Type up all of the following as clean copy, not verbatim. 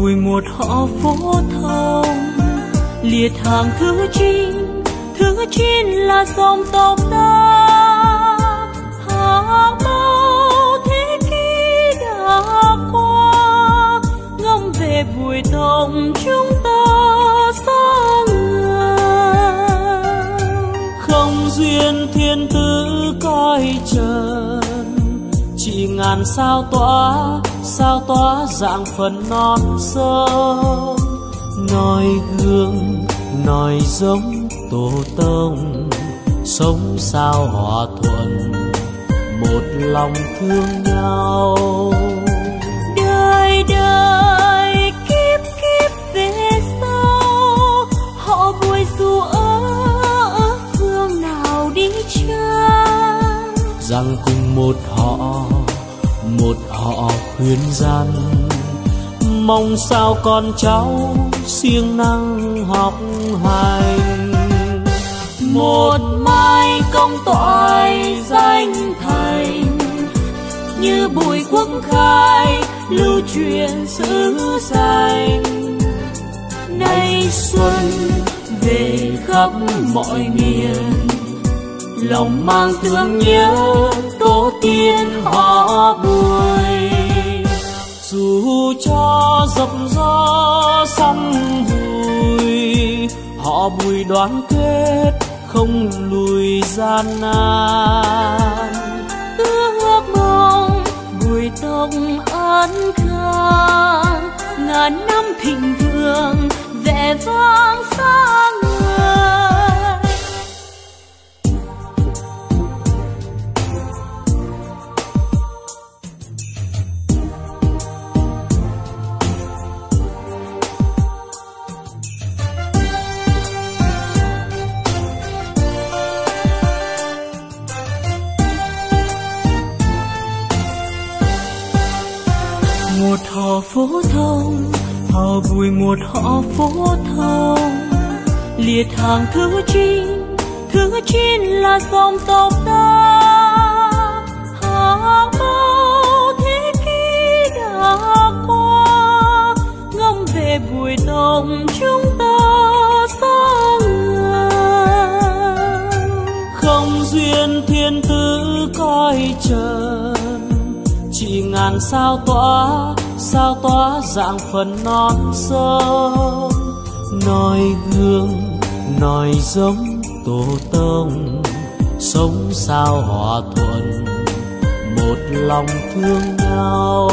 bùi một họ phố thông, liệt hàng thứ chín là dòng tộc ta. Hàng bao thế kỷ đã qua, ngâm về bùi thông chúng ta xa ngàn. Không duyên thiên tử coi trần, chỉ ngàn sao tỏa dạng phần non sông. Noi gương nói giống tổ tông, sống sao hòa thuận một lòng thương nhau. Đời đời kiếp kiếp về sau, họ Bùi dù ở phương nào đi chăng, rằng cùng một họ khuyên gian, mong sao con cháu siêng năng học hành. Một mai công toại danh thành, như Bùi Quốc Khai lưu truyền xứ danh. Nay xuân về khắp mọi miền, lòng mang thương nhớ tổ tiên họ Bùi. Dù cho dập gió sông Bùi, họ Bùi đoàn kết không lùi gian nan. Ước mong Bùi tộc an khang, ngàn năm thịnh vượng vẻ vang xa người. Một họ phố thông, họ Bùi một họ phố thông, liệt hàng thứ chín là dòng tộc ta. Hàng bao thế kỷ đã qua, ngâm về Bùi tộc chúng ta xa ngàn. Không duyên thiên tử coi trần, chỉ ngàn sao tỏa dạng phần non sông. Noi gương nói giống tổ tông, sống sao hòa thuận một lòng thương nhau.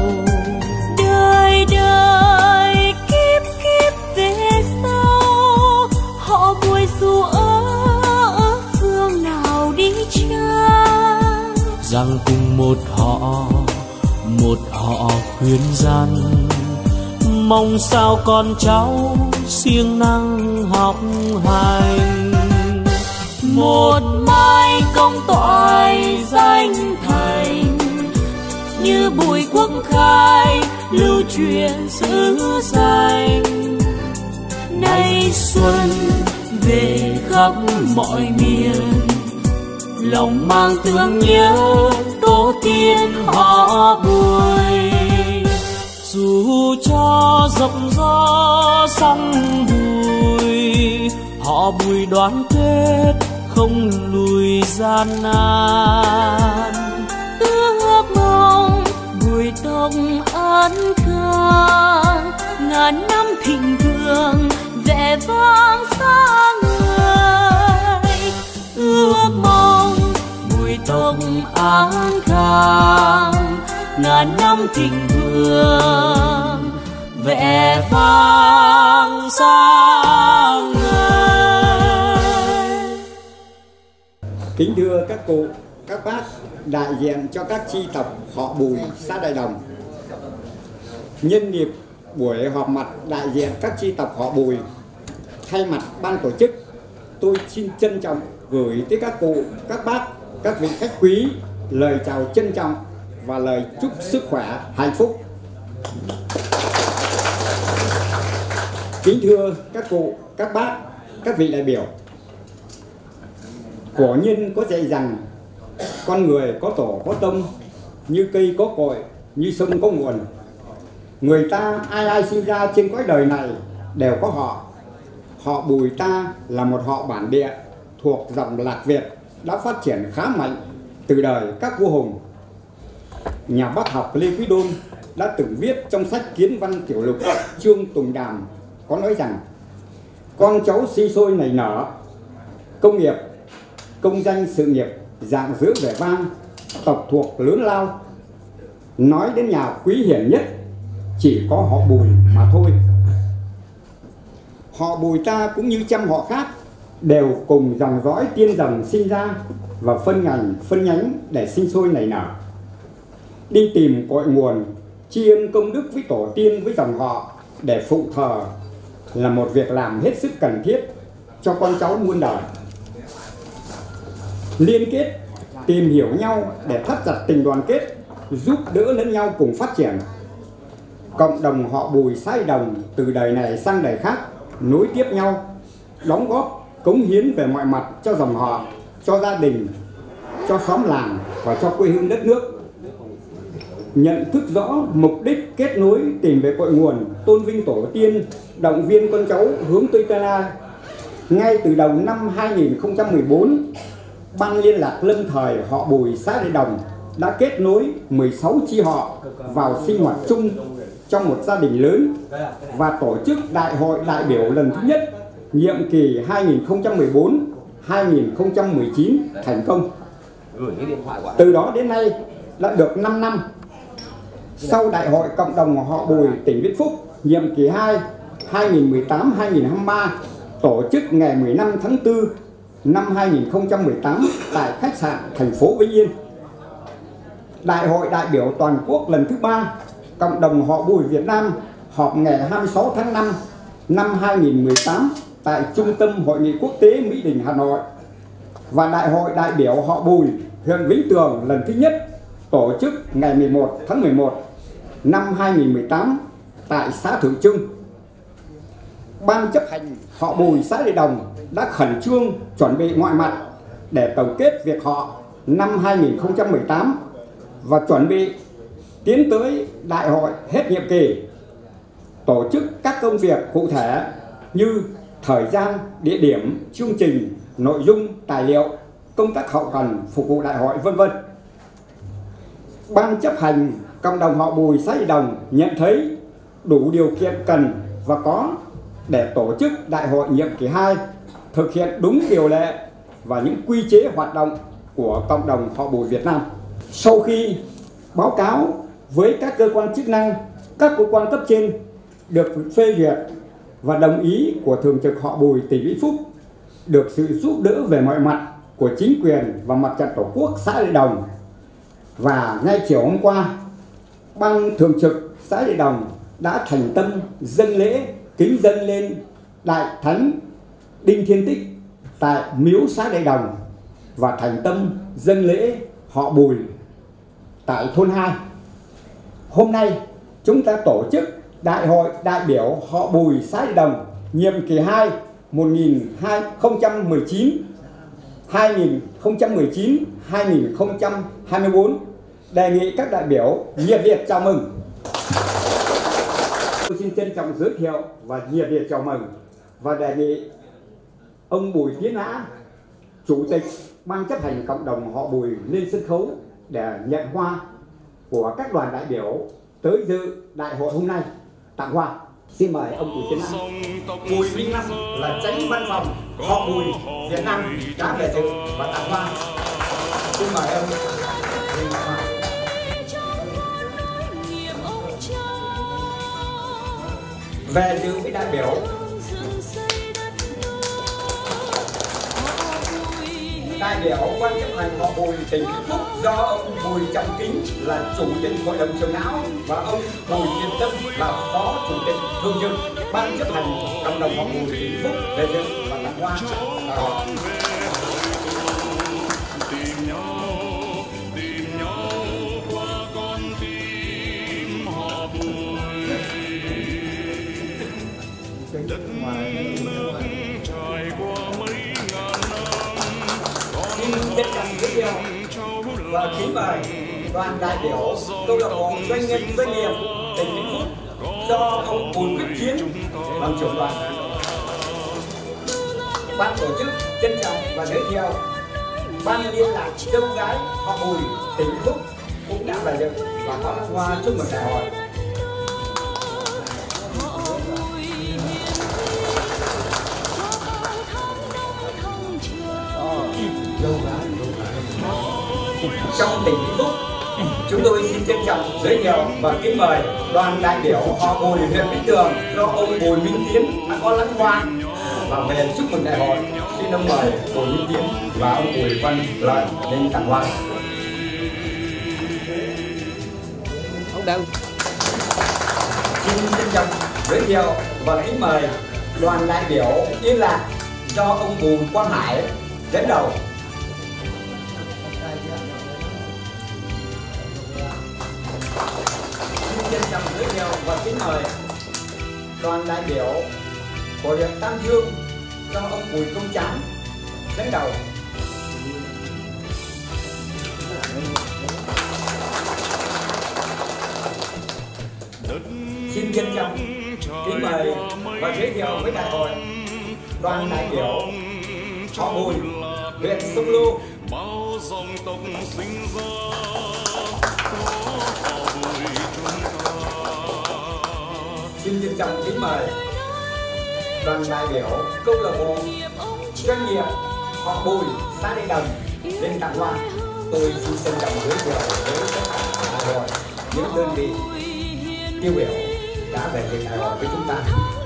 Đời đời kiếp kiếp về sau, họ Bùi dù ở phương nào đi chăng, rằng cùng một họ khuyên gian, mong sao con cháu siêng năng học hành. Một mai công toại danh thành, như Bùi Quốc Khai lưu truyền xứ danh. Nay xuân về khắp mọi miền, lòng mang thương nhớ tổ tiên họ Bùi. Dù cho dập gió sông Bùi, họ Bùi đoàn kết không lùi gian nan. Ước mong Bùi tộc an khang, ngàn năm thịnh vượng vẻ vang xa người. Ước mong Bùi tộc an khang, ngàn năm thịnh vượng vẻ vang xa người. Kính thưa các cụ, các bác, đại diện cho các chi tộc họ Bùi xã Đại Đồng, nhân dịp buổi họp mặt đại diện các chi tộc họ Bùi, thay mặt ban tổ chức, tôi xin trân trọng gửi tới các cụ, các bác, các vị khách quý lời chào trân trọng và lời chúc sức khỏe, hạnh phúc. Kính thưa các cụ, các bác, các vị đại biểu, cổ nhân có dạy rằng con người có tổ có tông, như cây có cội, như sông có nguồn. Người ta ai ai sinh ra trên cõi đời này đều có họ. Họ Bùi ta là một họ bản địa thuộc dòng Lạc Việt đã phát triển khá mạnh từ đời các vua hùng. Nhà bác học Lê Quý Đôn đã từng viết trong sách Kiến Văn Tiểu Lục chương Tùng Đàm có nói rằng: con cháu sinh sôi nảy nở, công nghiệp, công danh sự nghiệp dạng dữ vẻ vang, tộc thuộc lớn lao. Nói đến nhà quý hiển nhất chỉ có họ Bùi mà thôi. Họ Bùi ta cũng như trăm họ khác đều cùng dòng dõi tiên dòng sinh ra và phân ngành phân nhánh để sinh sôi nảy nở. Đi tìm cội nguồn, tri ân công đức với tổ tiên với dòng họ để phụng thờ là một việc làm hết sức cần thiết cho con cháu muôn đời. Liên kết, tìm hiểu nhau để thắt chặt tình đoàn kết, giúp đỡ lẫn nhau cùng phát triển. Cộng đồng họ Bùi xã Đại Đồng từ đời này sang đời khác nối tiếp nhau, đóng góp, cống hiến về mọi mặt cho dòng họ, cho gia đình, cho xóm làng và cho quê hương đất nước. Nhận thức rõ mục đích kết nối tìm về cội nguồn, tôn vinh tổ tiên, động viên con cháu hướng tới tương lai. Ngay từ đầu năm 2014, Ban liên lạc lâm thời họ Bùi xã Đại Đồng đã kết nối 16 chi họ vào sinh hoạt chung trong một gia đình lớn và tổ chức đại hội đại biểu lần thứ nhất nhiệm kỳ 2014-2019 thành công. Từ đó đến nay đã được 5 năm. Sau đại hội cộng đồng họ Bùi tỉnh Vĩnh Phúc nhiệm kỳ 2 2018-2023 tổ chức ngày 15 tháng 4 năm 2018 tại khách sạn thành phố Vĩnh Yên. Đại hội đại biểu toàn quốc lần thứ 3 cộng đồng họ Bùi Việt Nam họp ngày 26 tháng 5 năm 2018 tại Trung tâm Hội nghị Quốc tế Mỹ Đình, Hà Nội. Và đại hội đại biểu họ Bùi huyện Vĩnh Tường lần thứ nhất tổ chức ngày 11 tháng 11 năm 2018 tại xã Thượng Trưng. Ban chấp hành họ Bùi xã Đại Đồng đã khẩn trương chuẩn bị mọi mặt để tổng kết việc họ năm 2018 và chuẩn bị tiến tới đại hội hết nhiệm kỳ. Tổ chức các công việc cụ thể như thời gian, địa điểm, chương trình, nội dung, tài liệu, công tác hậu cần phục vụ đại hội, vân vân. Ban chấp hành cộng đồng họ Bùi xã Đại Đồng nhận thấy đủ điều kiện cần và có để tổ chức đại hội nhiệm kỳ 2 thực hiện đúng điều lệ và những quy chế hoạt động của cộng đồng họ Bùi Việt Nam. Sau khi báo cáo với các cơ quan chức năng, các cơ quan cấp trên được phê duyệt và đồng ý của thường trực họ Bùi tỉnh Vĩnh Phúc, được sự giúp đỡ về mọi mặt của chính quyền và mặt trận tổ quốc xã Đại Đồng, và ngay chiều hôm qua, ban thường trực xã Đại Đồng đã thành tâm dâng lễ kính dâng lên Đại Thánh Đinh Thiên Tích tại miếu xã Đại Đồng và thành tâm dâng lễ họ Bùi tại thôn 2. Hôm nay chúng ta tổ chức đại hội đại biểu họ Bùi xã Đại Đồng nhiệm kỳ 2 2019-2024. Đề nghị các đại biểu nhiệt liệt chào mừng. Tôi xin trân trọng giới thiệu và nhiệt liệt chào mừng và đề nghị ông Bùi Tiến Á, Chủ tịch Ban chấp hành cộng đồng họ Bùi lên sân khấu để nhận hoa của các đoàn đại biểu tới dự đại hội hôm nay. Tặng hoa. Xin mời ông Bùi Tiến Á. Bùi Minh Năm là chánh văn phòng họ Bùi Việt Nam đã về dự và tặng hoa. Xin mời ông. Về dự với đại biểu ban chấp hành họ Bùi tỉnh Vĩnh Phúc do ông Bùi Trọng Kính là chủ tịch hội đồng trưởng lão và ông Bùi Thiên Tâm là phó chủ tịch thường trực ban chấp hành cộng đồng họ Bùi tỉnh Vĩnh Phúc về dự và tặng hoa. Xin trân trọng giới thiệu và kính mời đoàn đại biểu câu lạc bộ doanh nhân doanh nghiệp tỉnh Vĩnh Phúc do ông Bùi Viết Chiến làm trưởng đoàn. Ban tổ chức trân trọng và giới thiệu ban liên lạc dâu gái họ Bùi tỉnh Phúc cũng đã về dự và có hoa chúc mừng đại hội. Trong tỉnh Vĩnh Phúc, chúng tôi xin trân trọng giới thiệu và kính mời đoàn đại biểu họ Bùi huyện Vĩnh Tường do ông Bùi Minh Tiến đã có lãnh hoa và về chúc mừng đại hội. Xin ông mời Bùi Minh Tiến và ông Bùi Văn Lợi lên tặng hoa. Ông đâu? Xin trân trọng giới thiệu và kính mời đoàn đại biểu Yên Lạc do ông Bùi Quang Hải dẫn đầu. Xin trân trọng giới thiệu và kính mời đoàn đại biểu của huyện Tam Dương do ông Bùi Công Tráng dẫn đầu. Xin trân trọng kính mời và giới thiệu với đại hội đoàn đại biểu họ Bùi huyện Sông Lô. Bao dòng tộc sinh ra Xin trân trọng kính mời đoàn đại biểu câu lạc bộ doanh nghiệp họ Bùi xã Đại Đồng lên tặng hoa. Tôi xin trân trọng giới thiệu với tất cả đại hội những đơn vị tiêu biểu đã về dự đại hội với chúng ta.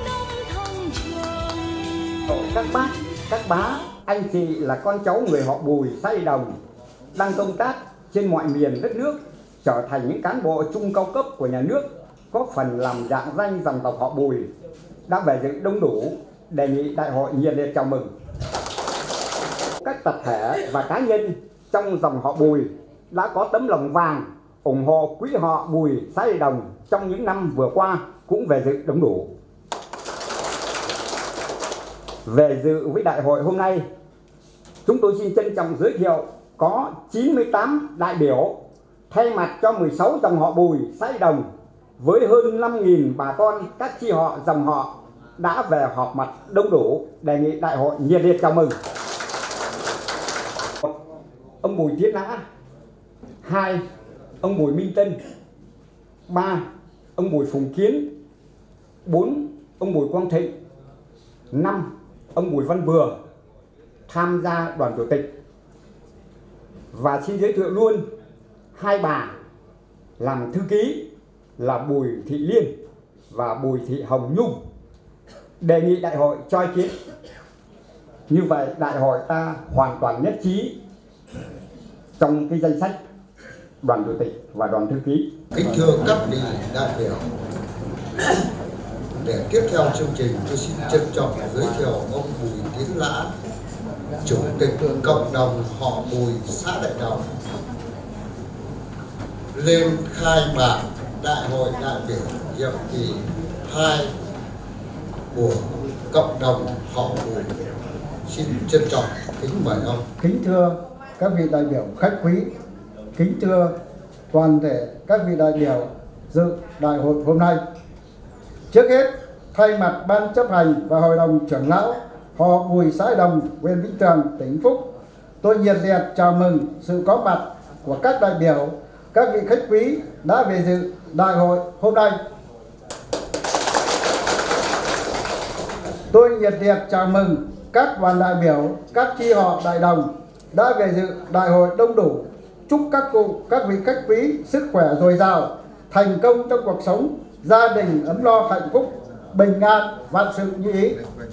Các bác, các bá, anh chị là con cháu người họ Bùi xã Đại Đồng đang công tác trên mọi miền đất nước, trở thành những cán bộ trung cao cấp của nhà nước, góp phần làm rạng danh dòng tộc họ Bùi đã về dự đông đủ. Đề nghị đại hội nhiệt liệt chào mừng. Các tập thể và cá nhân trong dòng họ Bùi đã có tấm lòng vàng ủng hộ quỹ họ Bùi xã Đại Đồng trong những năm vừa qua cũng về dự đông đủ. Về dự với đại hội hôm nay, chúng tôi xin trân trọng giới thiệu có 98 đại biểu thay mặt cho 16 dòng họ Bùi xã Đại Đồng với hơn 5.000 bà con các chi họ dòng họ đã về họp mặt đông đủ. Đề nghị đại hội nhiệt liệt chào mừng. Ông Bùi Tiến Lã. 2. Ông Bùi Minh Tân. 3. Ông Bùi Phùng Kiến. 4. Ông Bùi Quang Thịnh. 5. Ông Bùi Văn Vừa tham gia đoàn chủ tịch. Và xin giới thiệu luôn hai bà làm thư ký là Bùi Thị Liên và Bùi Thị Hồng Nhung. Đề nghị đại hội cho ý kiến. Như vậy đại hội ta hoàn toàn nhất trí trong cái danh sách đoàn chủ tịch và đoàn thư ký. Kính thưa các vị đại biểu, để tiếp theo chương trình, tôi xin trân trọng giới thiệu ông Bùi Tiến Lã, chủ tịch cộng đồng họ Bùi xã Đại Đồng, lên khai mạc đại hội đại biểu nhiệm kỳ 2 của cộng đồng họ Bùi. Xin trân trọng kính mời ông. Kính thưa các vị đại biểu khách quý, kính thưa toàn thể các vị đại biểu dự đại hội hôm nay. Trước hết, thay mặt ban chấp hành và hội đồng trưởng lão họ Bùi xã Đại Đồng, huyện Vĩnh Tường, tỉnh Vĩnh Phúc, tôi nhiệt liệt chào mừng sự có mặt của các đại biểu, các vị khách quý đã về dự đại hội hôm nay. Tôi nhiệt liệt chào mừng các đoàn đại biểu, các chi họ Đại Đồng đã về dự đại hội đông đủ. Chúc các cụ, các vị khách quý sức khỏe dồi dào, thành công trong cuộc sống, gia đình ấm no hạnh phúc, bình an, vạn sự như ý.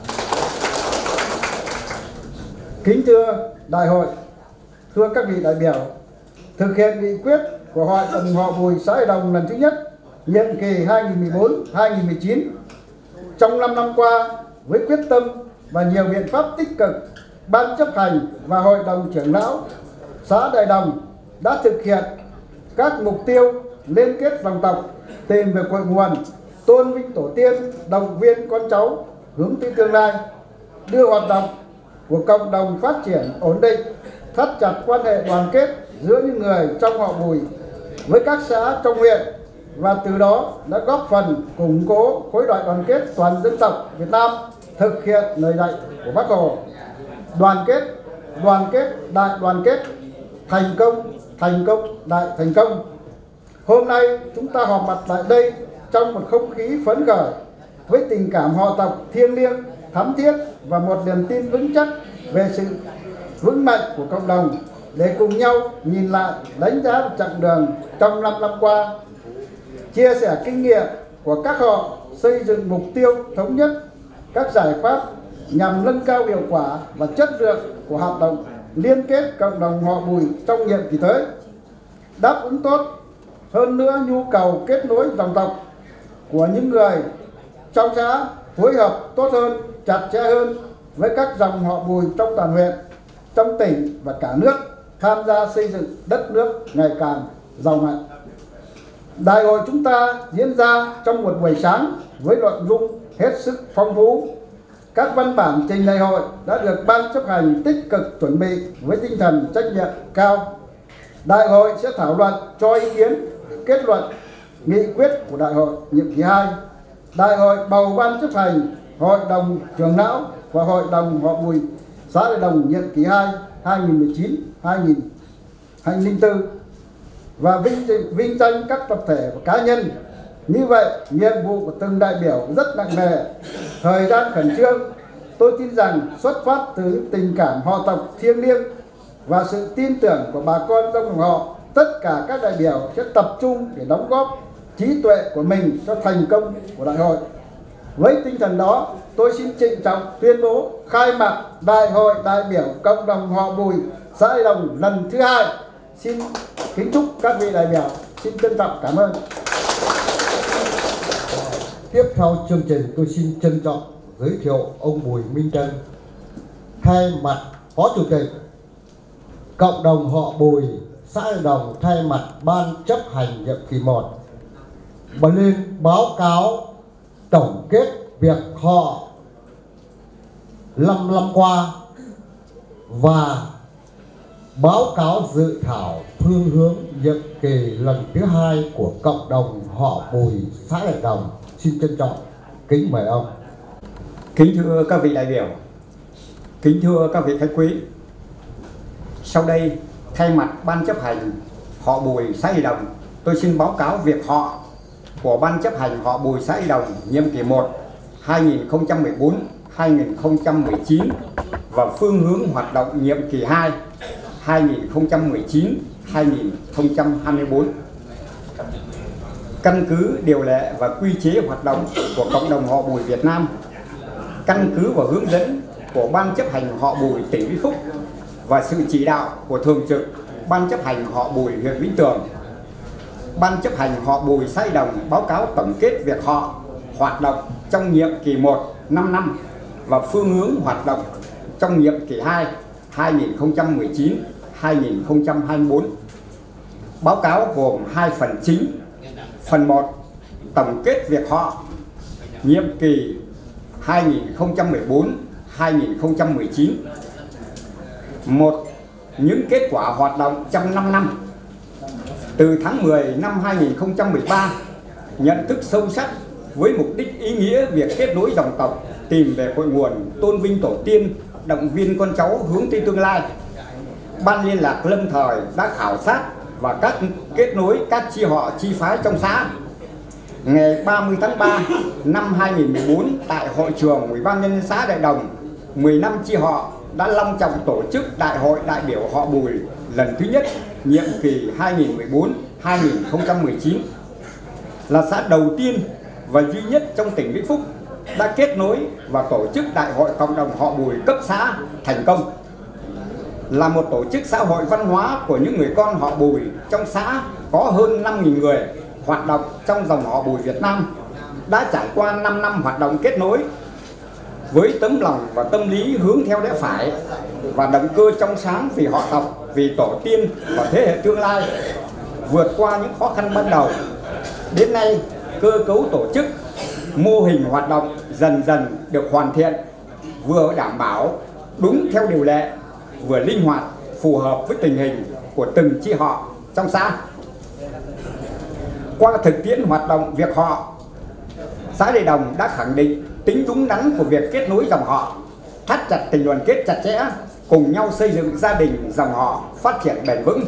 Kính thưa đại hội, thưa các vị đại biểu, thực hiện nghị quyết của hội đồng họ Bùi xã Đại Đồng lần thứ nhất, nhiệm kỳ 2014-2019, trong 5 năm qua, với quyết tâm và nhiều biện pháp tích cực, ban chấp hành và hội đồng trưởng lão xã Đại Đồng đã thực hiện các mục tiêu liên kết dòng tộc, tìm về cội nguồn, tôn vinh tổ tiên, động viên con cháu hướng tới tương lai, đưa hoạt động của cộng đồng phát triển ổn định, thắt chặt quan hệ đoàn kết giữa những người trong họ Bùi với các xã trong huyện, và từ đó đã góp phần củng cố khối đại đoàn kết toàn dân tộc Việt Nam, thực hiện lời dạy của Bác Hồ: đoàn kết, đại đoàn kết, thành công, đại thành công. Hôm nay chúng ta họp mặt tại đây trong một không khí phấn khởi, với tình cảm họ tộc thiêng liêng, thắm thiết và một niềm tin vững chắc về sự vững mạnh của cộng đồng, để cùng nhau nhìn lại, đánh giá một chặng đường trong 5 năm qua, chia sẻ kinh nghiệm của các họ xây dựng mục tiêu thống nhất, các giải pháp nhằm nâng cao hiệu quả và chất lượng của hoạt động liên kết cộng đồng họ Bùi trong nhiệm kỳ tới, đáp ứng tốt hơn nữa nhu cầu kết nối dòng tộc của những người trong xã, phối hợp tốt hơn, chặt chẽ hơn với các dòng họ Bùi trong toàn huyện, trong tỉnh và cả nước, tham gia xây dựng đất nước ngày càng giàu mạnh. Đại hội chúng ta diễn ra trong một buổi sáng với nội dung hết sức phong phú. Các văn bản trình đại hội đã được Ban chấp hành tích cực chuẩn bị với tinh thần trách nhiệm cao. Đại hội sẽ thảo luận, cho ý kiến, kết luận, nghị quyết của đại hội nhiệm kỳ 2. Đại hội bầu Ban chấp hành, Hội đồng trưởng lão và Hội đồng họ Bùi xã Đại Đồng nhiệm kỳ 2 2019-2024 và vinh danh các tập thể và cá nhân. Như vậy, nhiệm vụ của từng đại biểu rất nặng nề, thời gian khẩn trương. Tôi tin rằng xuất phát từ những tình cảm họ tộc thiêng liêng và sự tin tưởng của bà con trong dòng họ, tất cả các đại biểu sẽ tập trung để đóng góp trí tuệ của mình cho thành công của đại hội. Với tinh thần đó, tôi xin trịnh trọng tuyên bố khai mạc Đại hội đại biểu cộng đồng họ Bùi xã Đại Đồng lần thứ 2. Xin kính chúc các vị đại biểu. Xin trân trọng cảm ơn. Tiếp theo chương trình, tôi xin trân trọng giới thiệu ông Bùi Minh Trân, thay mặt Phó Chủ tịch cộng đồng họ Bùi xã Đại Đồng, thay mặt Ban chấp hành nhiệm kỳ 1 lên báo cáo tổng kết việc họ 5 năm qua và báo cáo dự thảo phương hướng nhiệm kỳ lần thứ 2 của cộng đồng họ Bùi xã Đại Đồng. Xin trân trọng kính mời ông. Kính thưa các vị đại biểu, kính thưa các vị khách quý, sau đây thay mặt Ban chấp hành họ Bùi xã Đại Đồng, tôi xin báo cáo việc họ của Ban chấp hành họ Bùi xã Đại Đồng nhiệm kỳ 1 2014-2019 và phương hướng hoạt động nhiệm kỳ 2 2019-2024. Căn cứ điều lệ và quy chế hoạt động của cộng đồng họ Bùi Việt Nam, căn cứ vào hướng dẫn của Ban chấp hành họ Bùi tỉnh Vĩnh Phúc và sự chỉ đạo của Thường trực Ban chấp hành họ Bùi huyện Vĩnh Tường, Ban chấp hành họ Bùi xã Đại Đồng báo cáo tổng kết việc họ hoạt động trong nhiệm kỳ 1 5 năm và phương hướng hoạt động trong nhiệm kỳ 2 2019-2024. Báo cáo gồm 2 phần chính. Phần 1, tổng kết việc họ nhiệm kỳ 2014-2019. 1. Những kết quả hoạt động trong 5 năm. Từ tháng 10 năm 2013, nhận thức sâu sắc với mục đích ý nghĩa việc kết nối dòng tộc, tìm về cội nguồn, tôn vinh tổ tiên, động viên con cháu hướng tới tương lai. Ban liên lạc lâm thời đã khảo sát và kết nối các chi họ chi phái trong xã. Ngày 30 tháng 3 năm 2014, tại hội trường Ủy ban nhân dân xã Đại Đồng, 15 chi họ đã long trọng tổ chức Đại hội đại biểu họ Bùi lần thứ nhất nhiệm kỳ 2014-2019. Là xã đầu tiên và duy nhất trong tỉnh Vĩnh Phúc đã kết nối và tổ chức Đại hội cộng đồng họ Bùi cấp xã thành công. Là một tổ chức xã hội văn hóa của những người con họ Bùi trong xã có hơn 5.000 người hoạt động trong dòng họ Bùi Việt Nam, đã trải qua 5 năm hoạt động kết nối với tấm lòng và tâm lý hướng theo lẽ phải và động cơ trong sáng vì họ tộc, vì tổ tiên và thế hệ tương lai, vượt qua những khó khăn ban đầu. Đến nay, cơ cấu tổ chức, mô hình hoạt động dần dần được hoàn thiện, vừa đảm bảo đúng theo điều lệ, vừa linh hoạt, phù hợp với tình hình của từng chi họ trong xã. Qua thực tiễn hoạt động việc họ, xã Đại Đồng đã khẳng định tính đúng đắn của việc kết nối dòng họ, thắt chặt tình đoàn kết chặt chẽ, cùng nhau xây dựng gia đình dòng họ phát triển bền vững.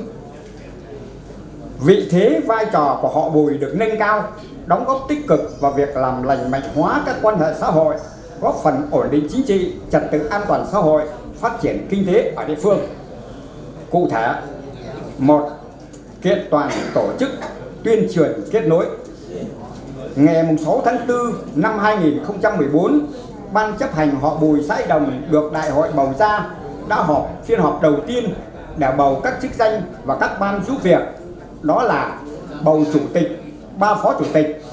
Vị thế vai trò của họ Bùi được nâng cao, đóng góp tích cực vào việc làm lành mạnh hóa các quan hệ xã hội, góp phần ổn định chính trị, trật tự an toàn xã hội, phát triển kinh tế ở địa phương. Cụ thể, 1. Kiện toàn tổ chức tuyên truyền kết nối. Ngày 6 tháng 4 năm 2014, Ban chấp hành họ Bùi xã Đại Đồng được Đại hội bầu ra đã họp phiên họp đầu tiên để bầu các chức danh và các ban giúp việc, đó là bầu chủ tịch, 3 phó chủ tịch,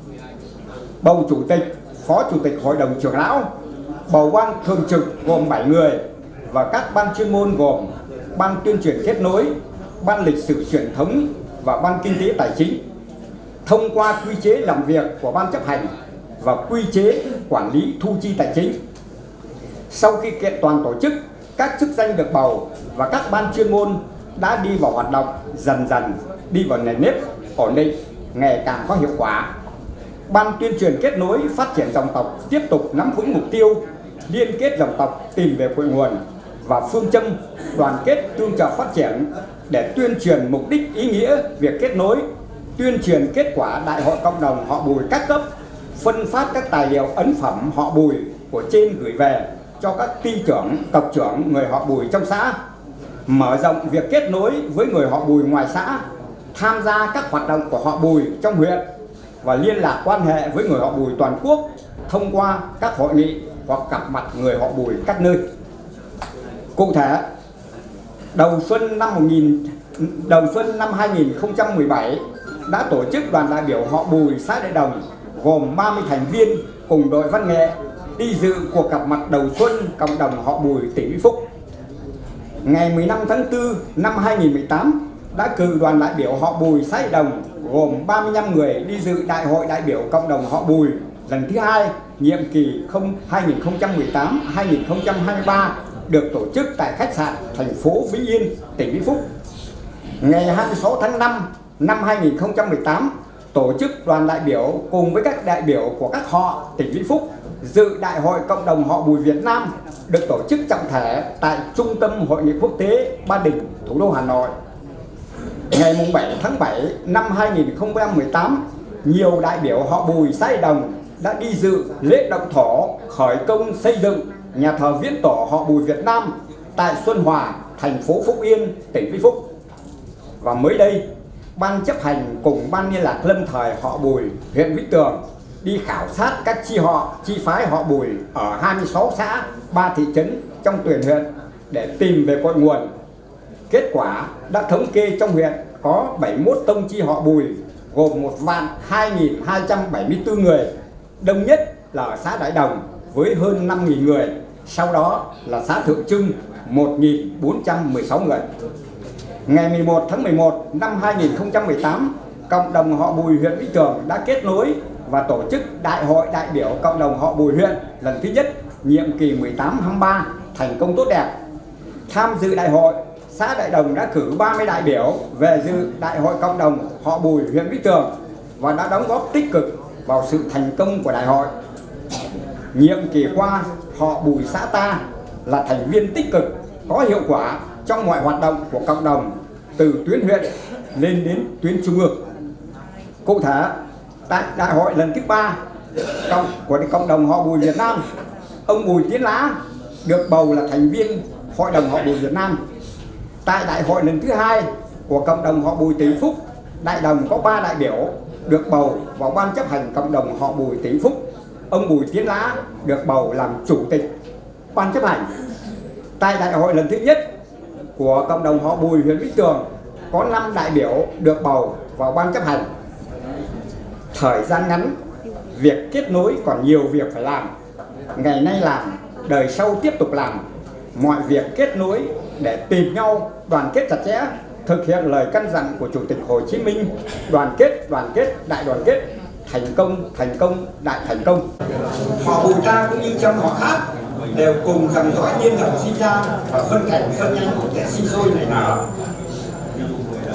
bầu chủ tịch, phó chủ tịch hội đồng trưởng lão, bầu ban thường trực gồm 7 người và các ban chuyên môn gồm ban tuyên truyền kết nối, ban lịch sử truyền thống và ban kinh tế tài chính. Thông qua quy chế làm việc của ban chấp hành và quy chế quản lý thu chi tài chính. Sau khi kiện toàn tổ chức, các chức danh được bầu và các ban chuyên môn đã đi vào hoạt động, dần dần đi vào nền nếp ổn định, ngày càng có hiệu quả. Ban tuyên truyền kết nối phát triển dòng tộc tiếp tục nắm vững mục tiêu liên kết dòng tộc, tìm về cội nguồn và phương châm đoàn kết tương trợ phát triển để tuyên truyền mục đích ý nghĩa việc kết nối, tuyên truyền kết quả Đại hội cộng đồng họ Bùi các cấp, phân phát các tài liệu ấn phẩm họ Bùi của trên gửi về cho các ty trưởng, tộc trưởng người họ Bùi trong xã, mở rộng việc kết nối với người họ Bùi ngoài xã, tham gia các hoạt động của họ Bùi trong huyện và liên lạc quan hệ với người họ Bùi toàn quốc thông qua các hội nghị hoặc gặp mặt người họ Bùi các nơi. Cụ thể, đầu xuân năm 2017 đã tổ chức đoàn đại biểu họ Bùi xã Đại Đồng gồm 30 thành viên cùng đội văn nghệ đi dự cuộc gặp mặt đầu xuân cộng đồng họ Bùi tỉnh Vĩnh Phúc. Ngày 15 tháng 4 năm 2018 đã cử đoàn đại biểu họ Bùi xã Đại Đồng gồm 35 người đi dự Đại hội đại biểu cộng đồng họ Bùi lần thứ 2 nhiệm kỳ 2018-2023 được tổ chức tại khách sạn thành phố Vĩnh Yên, tỉnh Vĩnh Phúc. Ngày 26 tháng 5 năm 2018, tổ chức đoàn đại biểu cùng với các đại biểu của các họ tỉnh Vĩnh Phúc dự Đại hội cộng đồng họ Bùi Việt Nam được tổ chức trọng thể tại Trung tâm Hội nghị quốc tế Ba Đình, thủ đô Hà Nội. Ngày 7 tháng 7 năm 2018, nhiều đại biểu họ Bùi xã Đại Đồng đã đi dự lễ động thổ khởi công xây dựng nhà thờ viễn tổ họ Bùi Việt Nam tại Xuân Hòa, thành phố Phúc Yên, tỉnh Vĩnh Phúc. Và mới đây, Ban chấp hành cùng Ban liên lạc lâm thời họ Bùi, huyện Vĩnh Tường đi khảo sát các chi họ, chi phái họ Bùi ở 26 xã, 3 thị trấn trong toàn huyện để tìm về cội nguồn. Kết quả đã thống kê trong huyện có 71 tông chi họ Bùi gồm 1.274 người, đông nhất là ở xã Đại Đồng với hơn 5.000 người, sau đó là xã Thượng Trưng 1.416 người. Ngày 11 tháng 11 năm 2018, cộng đồng họ Bùi huyện Vĩnh Tường đã kết nối và tổ chức Đại hội đại biểu cộng đồng họ Bùi huyện lần thứ nhất nhiệm kỳ 18-23 thành công tốt đẹp. Tham dự đại hội, xã Đại Đồng đã cử 30 đại biểu về dự Đại hội cộng đồng họ Bùi huyện Vĩnh Tường và đã đóng góp tích cực vào sự thành công của đại hội. Nhiệm kỳ qua, họ Bùi xã ta là thành viên tích cực, có hiệu quả trong mọi hoạt động của cộng đồng từ tuyến huyện lên đến tuyến trung ương. Cụ thể, tại đại hội lần thứ 3 của cộng đồng họ Bùi Việt Nam, ông Bùi Tiến Lá được bầu là thành viên Hội đồng họ Bùi Việt Nam. Tại đại hội lần thứ 2 của cộng đồng họ Bùi tỉnh Phúc, Đại Đồng có 3 đại biểu được bầu vào ban chấp hành cộng đồng họ Bùi tỉnh Phúc. Ông Bùi Tiến Lá được bầu làm chủ tịch ban chấp hành. Tại đại hội lần thứ nhất của cộng đồng họ Bùi huyện Vĩnh Tường có 5 đại biểu được bầu vào ban chấp hành. Thời gian ngắn, việc kết nối còn nhiều việc phải làm. Ngày nay làm, đời sau tiếp tục làm. Mọi việc kết nối để tìm nhau, đoàn kết chặt chẽ, thực hiện lời căn dặn của Chủ tịch Hồ Chí Minh: đoàn kết, đại đoàn kết, thành công, đại thành công. Họ Bùi ta cũng như trong họ khác đều cùng dòng dõi niên hợp sinh ra và phân cảnh phân nhanh để sinh sôi nảy nở.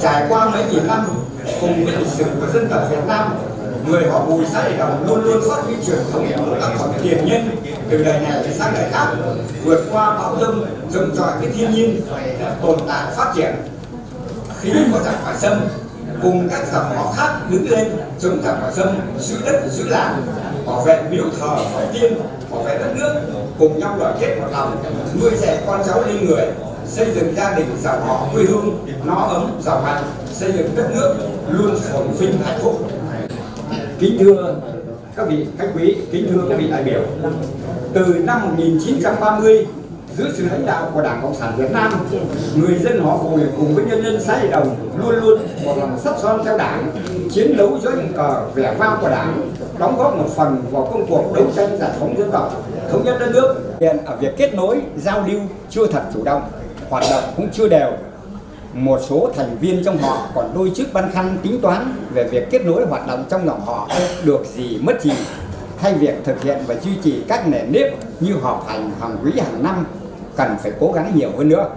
Trải qua mấy nghìn năm cùng với lịch sử của dân tộc Việt Nam, người họ Bùi xã Đại Đồng luôn luôn phát huy truyền thống của các bậc tiền nhân từ đời này sang đời khác, vượt qua bão dông, trồng trọt cái thiên nhiên, tồn tại phát triển. Khi có giặc ngoại xâm, cùng các dòng họ khác đứng lên chống giặc ngoại xâm, giữ đất giữ làng, bảo vệ miếu thờ tổ tiên, bảo vệ đất nước, cùng nhau đoàn kết một lòng, nuôi dạy con cháu lên người, xây dựng gia đình dòng họ quê hương nó ấm giàu mạnh, xây dựng đất nước luôn phồn vinh hạnh phúc. Kính thưa các vị khách quý, kính thưa các vị đại biểu, từ năm 1930 dưới sự lãnh đạo của Đảng Cộng sản Việt Nam, người dân họ Bùi cùng với nhân dân xã Đại Đồng luôn luôn một lòng sắt son theo Đảng, chiến đấu dưới những cờ vẻ vang của Đảng, đóng góp một phần vào công cuộc đấu tranh giải phóng dân tộc, thống nhất đất nước. Hiện ở việc kết nối, giao lưu chưa thật chủ động, hoạt động cũng chưa đều. Một số thành viên trong họ còn đôi chút băn khoăn tính toán về việc kết nối hoạt động trong dòng họ được gì mất gì, hay việc thực hiện và duy trì các nền nếp như họp hành hàng quý hàng năm cần phải cố gắng nhiều hơn nữa.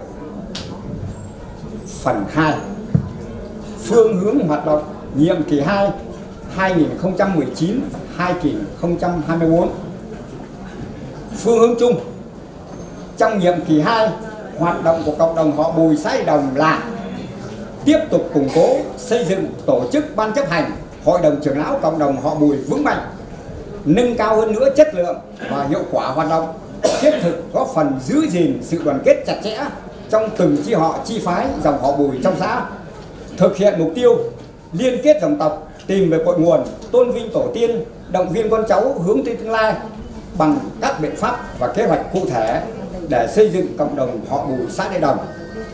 Phần 2. Phương hướng hoạt động nhiệm kỳ 2 2019-2024. Phương hướng chung trong nhiệm kỳ 2, hoạt động của cộng đồng họ Bùi xã Đại Đồng là tiếp tục củng cố xây dựng tổ chức ban chấp hành, hội đồng trưởng lão cộng đồng họ Bùi vững mạnh, nâng cao hơn nữa chất lượng và hiệu quả hoạt động, thiết thực góp phần giữ gìn sự đoàn kết chặt chẽ trong từng chi họ chi phái dòng họ Bùi trong xã, thực hiện mục tiêu liên kết dòng tộc, tìm về cội nguồn, tôn vinh tổ tiên, động viên con cháu hướng tới tương lai bằng các biện pháp và kế hoạch cụ thể để xây dựng cộng đồng họ Bùi xã Đại Đồng.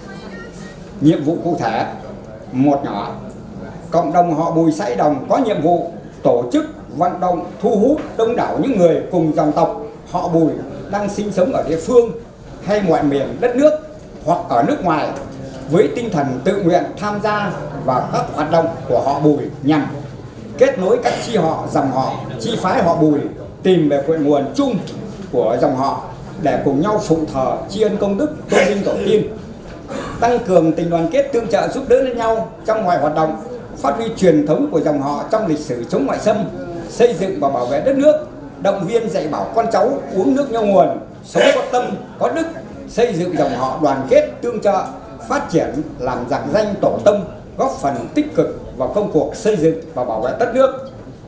Nhiệm vụ cụ thể: một nhỏ, cộng đồng họ Bùi xã Đại Đồng có nhiệm vụ tổ chức vận động thu hút đông đảo những người cùng dòng tộc họ Bùi đang sinh sống ở địa phương hay mọi miền đất nước hoặc ở nước ngoài với tinh thần tự nguyện tham gia vào các hoạt động của họ Bùi nhằm kết nối các chi họ, dòng họ, chi phái họ Bùi, tìm về cội nguồn chung của dòng họ để cùng nhau phụng thờ tri ân công đức, tôn vinh tổ tiên, tăng cường tình đoàn kết tương trợ giúp đỡ lẫn nhau trong mọi hoạt động, phát huy truyền thống của dòng họ trong lịch sử chống ngoại xâm, xây dựng và bảo vệ đất nước, động viên dạy bảo con cháu uống nước nhau nguồn, sống có tâm, có đức, xây dựng dòng họ đoàn kết tương trợ, phát triển làm rạng danh tổ tông, góp phần tích cực vào công cuộc xây dựng và bảo vệ đất nước.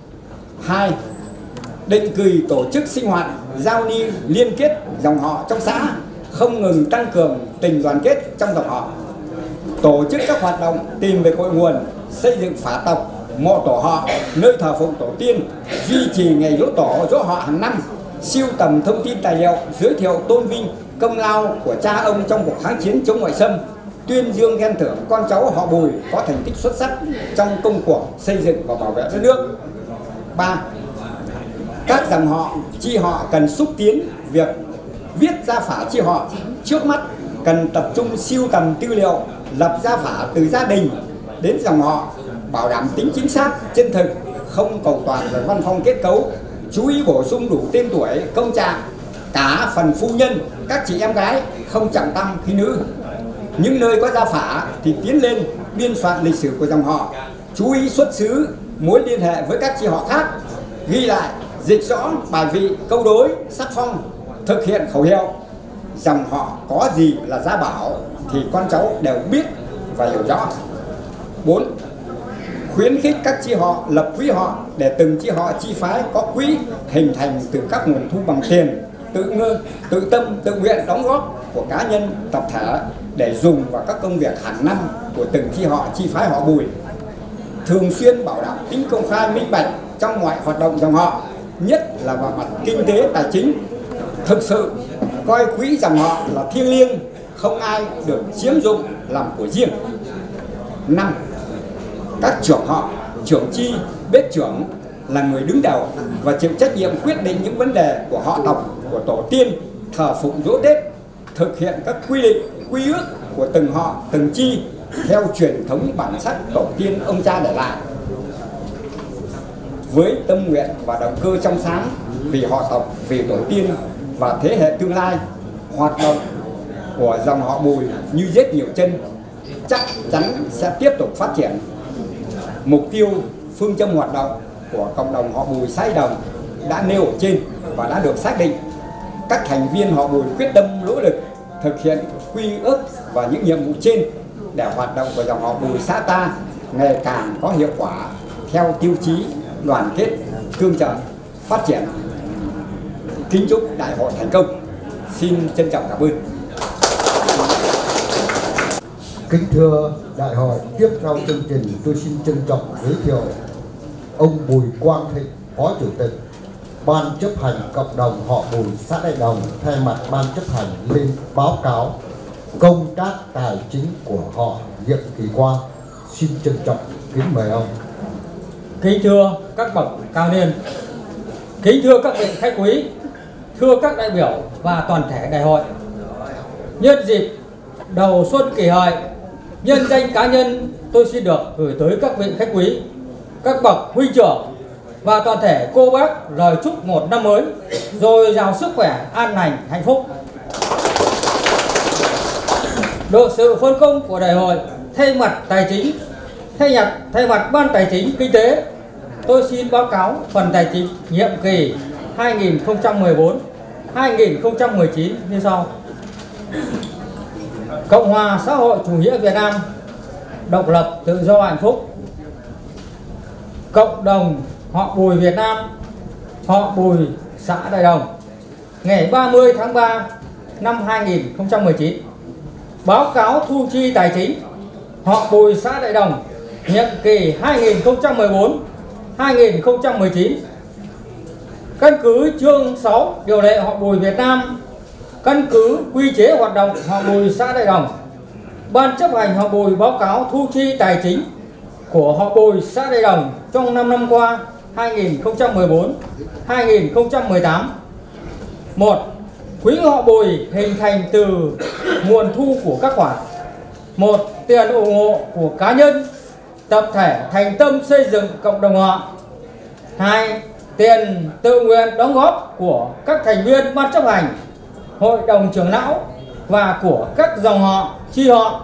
2. Định kỳ tổ chức sinh hoạt, giao lưu liên kết dòng họ trong xã, không ngừng tăng cường tình đoàn kết trong dòng họ, tổ chức các hoạt động tìm về cội nguồn, xây dựng phả tộc, mộ tổ họ, nơi thờ phụng tổ tiên, duy trì ngày giỗ tổ giỗ họ hàng năm, sưu tầm thông tin tài liệu, giới thiệu tôn vinh công lao của cha ông trong cuộc kháng chiến chống ngoại xâm, tuyên dương khen thưởng con cháu họ Bùi có thành tích xuất sắc trong công cuộc xây dựng và bảo vệ đất nước. 3. Các dòng họ, chi họ cần xúc tiến việc viết gia phả chi họ. Trước mắt cần tập trung sưu tầm tư liệu lập gia phả từ gia đình đến dòng họ, bảo đảm tính chính xác, chân thực, không cầu toàn về văn phong kết cấu, chú ý bổ sung đủ tên tuổi, công trạng, cả phần phu nhân, các chị em gái, không trọng tăng khi nữ. Những nơi có gia phả thì tiến lên biên soạn lịch sử của dòng họ, chú ý xuất xứ, mối liên hệ với các chi họ khác, ghi lại, dịch rõ bài vị, câu đối, sắc phong, thực hiện khẩu hiệu. Dòng họ có gì là gia bảo thì con cháu đều biết và hiểu rõ. 4. Khuyến khích các chi họ lập quỹ họ để từng chi họ chi phái có quỹ hình thành từ các nguồn thu bằng tiền, tự tâm, tự nguyện đóng góp của cá nhân, tập thể để dùng vào các công việc hàng năm của từng chi họ chi phái họ Bùi. Thường xuyên bảo đảm tính công khai minh bạch trong mọi hoạt động dòng họ, nhất là vào mặt kinh tế tài chính. Thực sự coi quỹ dòng họ là thiêng liêng, không ai được chiếm dụng làm của riêng. 5. Các trưởng họ, trưởng chi, bếp trưởng là người đứng đầu và chịu trách nhiệm quyết định những vấn đề của họ tộc, của tổ tiên, thờ phụng giỗ Tết, thực hiện các quy định, quy ước của từng họ, từng chi theo truyền thống bản sắc tổ tiên ông cha để lại. Với tâm nguyện và động cơ trong sáng vì họ tộc, vì tổ tiên và thế hệ tương lai, hoạt động của dòng họ Bùi như rết nhiều chân, chắc chắn sẽ tiếp tục phát triển. Mục tiêu, phương châm hoạt động của cộng đồng họ Bùi xã Đồng đã nêu ở trên và đã được xác định. Các thành viên họ Bùi quyết tâm nỗ lực thực hiện quy ước và những nhiệm vụ trên để hoạt động của dòng họ Bùi xã ta ngày càng có hiệu quả theo tiêu chí đoàn kết, tương trợ, phát triển. Kính chúc đại hội thành công. Xin trân trọng cảm ơn. Kính thưa đại hội, tiếp theo chương trình tôi xin trân trọng giới thiệu ông Bùi Quang Thịnh, Phó Chủ tịch Ban chấp hành cộng đồng họ Bùi xã Đại Đồng thay mặt Ban chấp hành lên báo cáo công tác tài chính của họ nhiệm kỳ qua. Xin trân trọng kính mời ông. Kính thưa các bậc cao niên, kính thưa các vị khách quý, thưa các đại biểu và toàn thể đại hội. Nhân dịp đầu xuân kỷ hợi, nhân danh cá nhân tôi xin được gửi tới các vị khách quý, các bậc huynh trưởng và toàn thể cô bác lời chúc một năm mới dồi dào sức khỏe, an lành, hạnh phúc. Được sự phân công của đại hội, thay mặt tài chính, thay mặt Ban Tài chính Kinh tế, tôi xin báo cáo phần tài chính nhiệm kỳ 2014-2019 như sau. Cộng hòa xã hội chủ nghĩa Việt Nam độc lập, tự do, hạnh phúc. Cộng đồng họ Bùi Việt Nam, họ Bùi xã Đại Đồng, ngày 30 tháng 3 năm 2019. Báo cáo thu chi tài chính họ Bùi xã Đại Đồng nhiệm kỳ 2014-2019. Căn cứ chương 6 điều lệ họ Bùi Việt Nam, căn cứ quy chế hoạt động họ Bùi xã Đại Đồng, Ban chấp hành họ Bùi báo cáo thu chi tài chính của họ Bùi xã Đại Đồng trong 5 năm qua 2014-2018. 1. Quỹ họ Bùi hình thành từ nguồn thu của các khoản: 1. Tiền ủng hộ của cá nhân, tập thể thành tâm xây dựng cộng đồng họ. 2. Tiền tự nguyện đóng góp của các thành viên ban chấp hành, hội đồng trưởng lão và của các dòng họ, chi họ.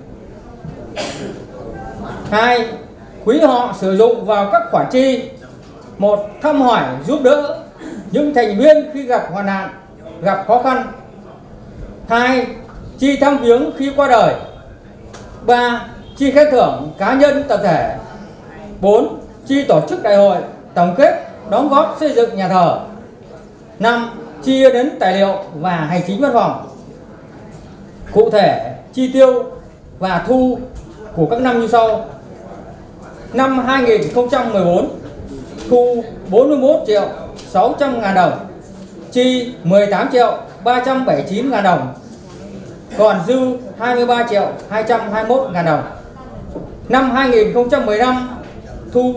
2. Quỹ họ sử dụng vào các khoản chi: 1. Thăm hỏi giúp đỡ những thành viên khi gặp hoạn nạn, gặp khó khăn. 2. Chi thăm viếng khi qua đời. 3. Chi khen thưởng cá nhân tập thể. 4. Chi tổ chức đại hội, tổng kết, đóng góp xây dựng nhà thờ. 5. Chi đến tài liệu và hành chính văn phòng. Cụ thể, chi tiêu và thu của các năm như sau. Năm 2014 thu 41.600.000 đồng, chi 18.379.000 đồng, còn dư 23.221.000 đồng. Năm 2015 thu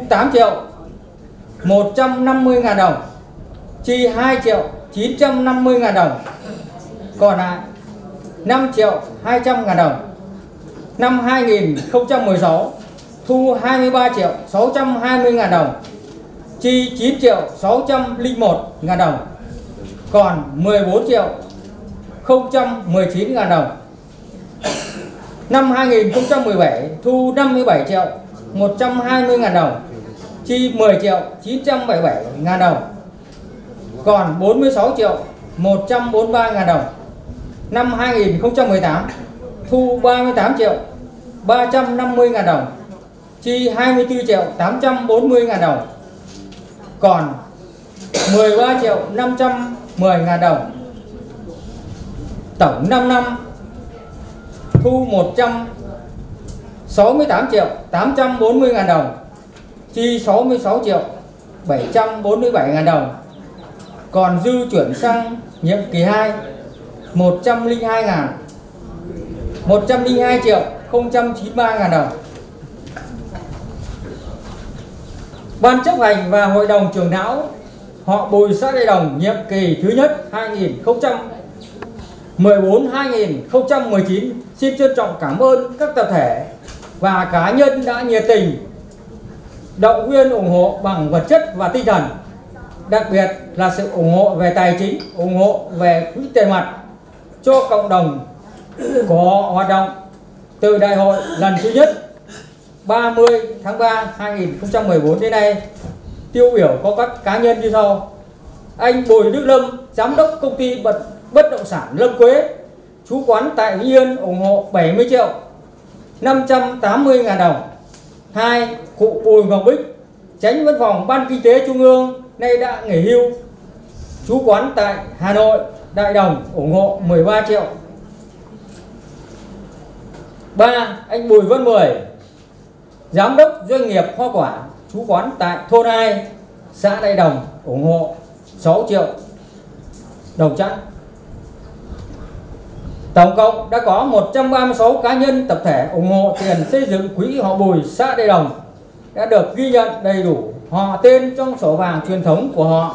8.150.000 đồng, chi 2.950.000 đồng, còn lại 5.200.000 đồng. Năm 2016 thu 23.620.000 đồng, chi 9.601.000 đồng, còn 14.019.000 đồng. Năm 2017 thu 57.120.000 đồng, chi 10.977.000 đồng, còn 46.143.000 đồng. Năm 2018 thu 38.350.000 đồng, chi 24.840.000 đồng, còn 13.510.000 đồng. Tổng 5 năm thu 168.840.000 đồng, chi 66.747.000 đồng, còn dư chuyển sang nhiệm kỳ 2 102.093.000 đồng. Ban chấp hành và hội đồng trưởng lão họ Bùi xã Đại Đồng nhiệm kỳ thứ nhất 2014-2019 xin trân trọng cảm ơn các tập thể và cá nhân đã nhiệt tình động viên ủng hộ bằng vật chất và tinh thần, đặc biệt là sự ủng hộ về tài chính, ủng hộ về quỹ tiền mặt cho cộng đồng của họ hoạt động. từ đại hội lần thứ nhất 30 tháng 3 2014 đến nay, tiêu biểu có các cá nhân như sau. Anh Bùi Đức Lâm, giám đốc công ty bất động sản Lâm Quế, trú quán tại Vĩnh Yên, ủng hộ 70 triệu 580 ngàn đồng. 2. Cụ Bùi Ngọc Bích, Chánh Văn phòng Ban Kinh tế Trung ương, nay đã nghỉ hưu, trú quán tại Hà Nội, Đại Đồng, ủng hộ 13 triệu. 3. Anh Bùi Văn Mười, giám đốc doanh nghiệp hoa quả, trú quán tại thôn 2, xã Đại Đồng, ủng hộ 6 triệu đồng chẵn. Tổng cộng đã có 136 cá nhân tập thể ủng hộ tiền xây dựng quỹ họ Bùi xã Đại Đồng đã được ghi nhận đầy đủ họ tên trong sổ vàng truyền thống của họ.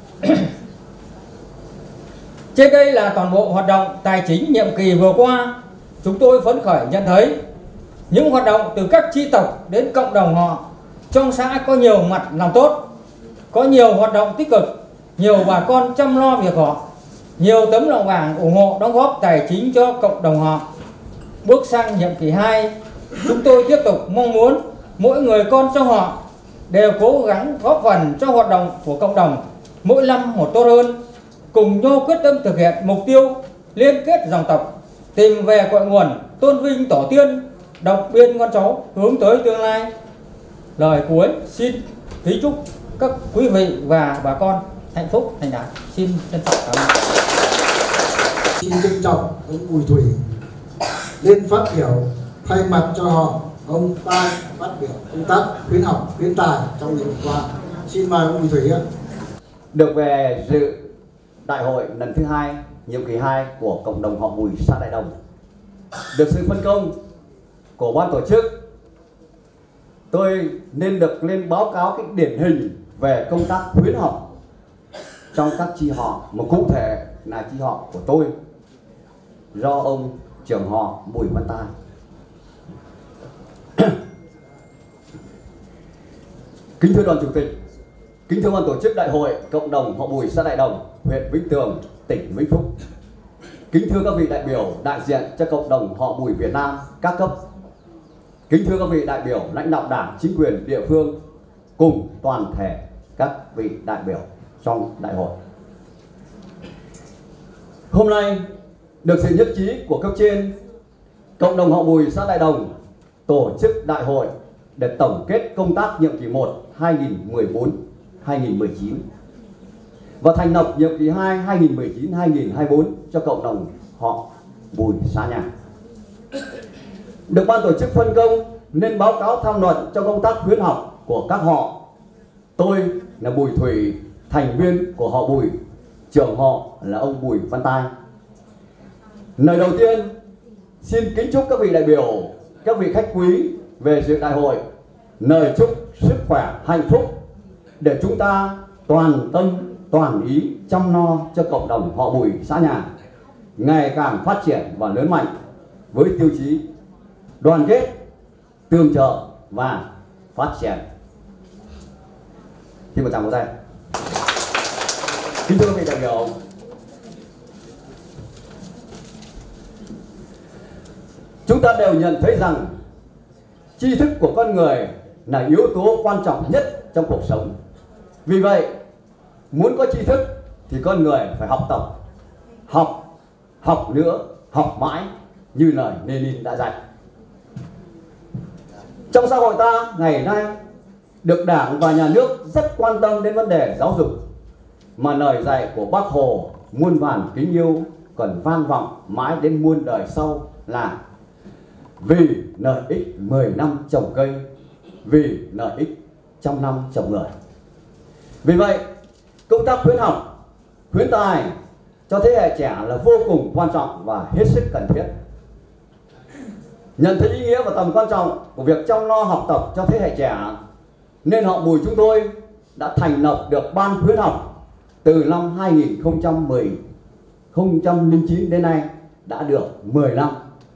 Trên đây là toàn bộ hoạt động tài chính nhiệm kỳ vừa qua. Chúng tôi phấn khởi nhận thấy những hoạt động từ các chi tộc đến cộng đồng họ trong xã có nhiều mặt làm tốt, có nhiều hoạt động tích cực, nhiều bà con chăm lo việc họ, nhiều tấm lòng vàng ủng hộ đóng góp tài chính cho cộng đồng họ. Bước sang nhiệm kỳ 2, chúng tôi tiếp tục mong muốn mỗi người con trong họ đều cố gắng góp phần cho hoạt động của cộng đồng mỗi năm một tốt hơn, cùng nhau quyết tâm thực hiện mục tiêu liên kết dòng tộc, tìm về cội nguồn, tôn vinh tổ tiên, động viên con cháu hướng tới tương lai. Lời cuối xin kính chúc các quý vị và bà con hạnh phúc thành đạt. Xin trân trọng cảm ơn. Xin trân trọng ông Bùi Thủy lên phát biểu thay mặt cho họ. Ông ta phát biểu công tác khuyến học khuyến tài trong nhiệm kỳ qua. Xin mời ông Bùi Thủy ạ. Được về dự đại hội lần thứ 2 nhiệm kỳ 2 của cộng đồng họ Bùi xã Đại Đồng, được sự phân công của ban tổ chức, tôi nên được lên báo cáo cái điển hình về công tác khuyến học trong các chi họ, mà cụ thể là chi họ của tôi do ông trưởng họ Bùi Văn Tài. Kính thưa đoàn chủ tịch, kính thưa ban tổ chức đại hội cộng đồng họ Bùi xã Đại Đồng, huyện Vĩnh Tường, tỉnh Vĩnh Phúc. Kính thưa các vị đại biểu đại diện cho cộng đồng họ Bùi Việt Nam các cấp. Kính thưa các vị đại biểu lãnh đạo đảng, chính quyền địa phương cùng toàn thể các vị đại biểu trong đại hội. Hôm nay được sự nhất trí của cấp trên, cộng đồng họ Bùi xã Đại Đồng tổ chức đại hội để tổng kết công tác nhiệm kỳ 1 2014-2019 và thành lập nhiệm kỳ 2 2019-2024 cho cộng đồng họ Bùi xã nhà. Được ban tổ chức phân công nên báo cáo tham luận trong công tác khuyến học của các họ. Tôi là Bùi Thủy, thành viên của họ Bùi, trưởng họ là ông Bùi Văn Tài. Lời đầu tiên xin kính chúc các vị đại biểu, các vị khách quý về dự đại hội lời chúc sức khỏe, hạnh phúc để chúng ta toàn tâm toàn ý chăm lo cho cộng đồng họ Bùi xã nhà ngày càng phát triển và lớn mạnh với tiêu chí đoàn kết, tương trợ và phát triển. Xin một tràng vỗ tay. Kính thưa quý vị đại biểu, chúng ta đều nhận thấy rằng tri thức của con người là yếu tố quan trọng nhất trong cuộc sống. Vì vậy, muốn có tri thức thì con người phải học tập, học nữa, học mãi như lời Lenin đã dạy. Trong xã hội ta ngày nay được Đảng và Nhà nước rất quan tâm đến vấn đề giáo dục, mà lời dạy của Bác Hồ muôn vàn kính yêu còn vang vọng mãi đến muôn đời sau là vì lợi ích 10 năm trồng cây, vì lợi ích trăm năm trồng người. Vì vậy, công tác khuyến học, khuyến tài cho thế hệ trẻ là vô cùng quan trọng và hết sức cần thiết. Nhận thấy ý nghĩa và tầm quan trọng của việc chăm lo học tập cho thế hệ trẻ, nên họ Bùi chúng tôi đã thành lập được ban khuyến học từ năm 2009 đến nay đã được 10 năm.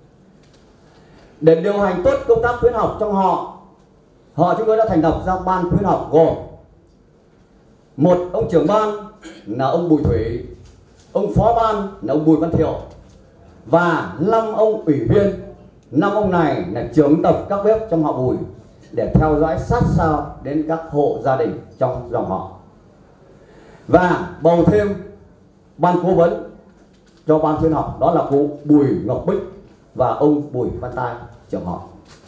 Để điều hành tốt công tác khuyến học trong họ chúng tôi đã thành lập ra ban khuyến học gồm một ông trưởng ban là ông Bùi Thủy, ông phó ban là ông Bùi Văn Thiệu và 5 ông ủy viên năm ông này là trưởng tộc các bếp trong họ Bùi để theo dõi sát sao đến các hộ gia đình trong dòng họ, và bầu thêm ban cố vấn cho ban khuyến học, đó là cụ Bùi Ngọc Bích và ông Bùi Văn Tai, trưởng họ.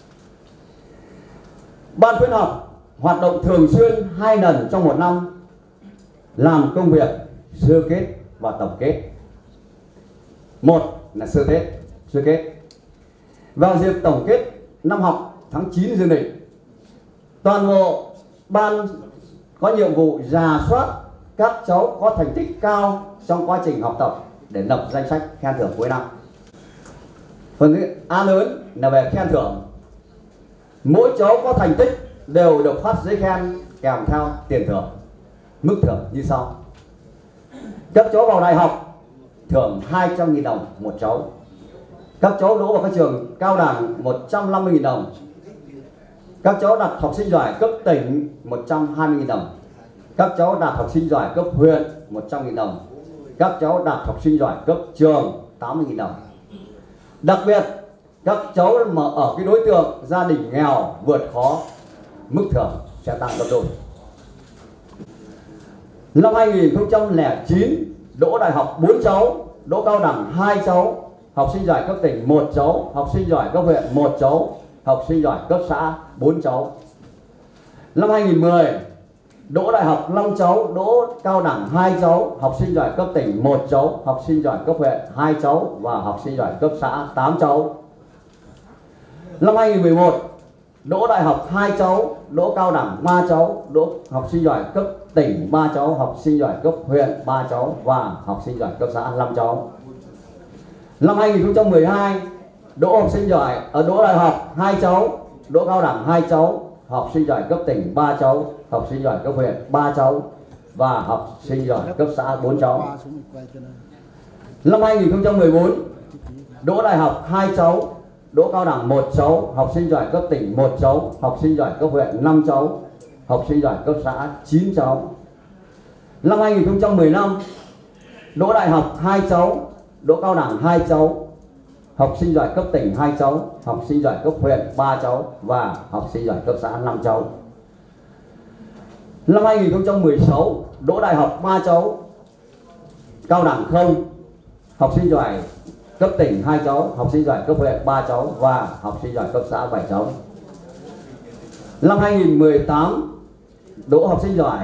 Ban khuyến học hoạt động thường xuyên 2 lần trong một năm, làm công việc sơ kết và tổng kết. Một là sơ kết. Vào dịp tổng kết năm học tháng 9 dương lịch, toàn bộ ban có nhiệm vụ rà soát các cháu có thành tích cao trong quá trình học tập để lập danh sách khen thưởng cuối năm. Phần A lớn là về khen thưởng. Mỗi cháu có thành tích đều được phát giấy khen kèm theo tiền thưởng. Mức thưởng như sau: các cháu vào đại học thưởng 200.000 đồng một cháu. Các cháu đỗ vào các trường cao đẳng 150.000 đồng. Các cháu đạt học sinh giỏi cấp tỉnh 120.000 đồng. Các cháu đạt học sinh giỏi cấp huyện 100.000 đồng. Các cháu đạt học sinh giỏi cấp trường 80.000 đồng. Đặc biệt các cháu mà ở cái đối tượng gia đình nghèo vượt khó, mức thưởng sẽ tăng gấp đôi. Năm 2009 đỗ đại học 4 cháu, đỗ cao đẳng 2 cháu, học sinh giỏi cấp tỉnh 1 cháu, học sinh giỏi cấp huyện 1 cháu, học sinh giỏi cấp xã 4 cháu. Năm 2010 đỗ đại học 5 cháu, đỗ cao đẳng 2 cháu, học sinh giỏi cấp tỉnh 1 cháu, học sinh giỏi cấp huyện 2 cháu và học sinh giỏi cấp xã 8 cháu. Năm 2011 đỗ đại học 2 cháu, đỗ cao đẳng 3 cháu, đỗ học sinh giỏi cấp tỉnh 3 cháu, học sinh giỏi cấp huyện 3 cháu và học sinh giỏi cấp xã 5 cháu. Năm 2012 đỗ đại học 2 cháu, đỗ cao đẳng 2 cháu, học sinh giỏi cấp tỉnh 3 cháu, học sinh giỏi cấp huyện 3 cháu và học sinh giỏi cấp xã 4 cháu. Năm 2014 đỗ đại học 2 cháu, đỗ cao đẳng 1 cháu, học sinh giỏi cấp tỉnh 1 cháu, học sinh giỏi cấp huyện 5 cháu, học sinh giỏi cấp xã 9 cháu. Năm 2015 đỗ đại học 2 cháu, đỗ cao đẳng 2 cháu, học sinh giỏi cấp tỉnh 2 cháu, học sinh giỏi cấp huyện 3 cháu và học sinh giỏi cấp xã 5 cháu. Năm 2016 đỗ đại học 3 cháu, cao đẳng 0, học sinh giỏi cấp tỉnh 2 cháu, học sinh giỏi cấp huyện 3 cháu và học sinh giỏi cấp xã 7 cháu. Năm 2018 đỗ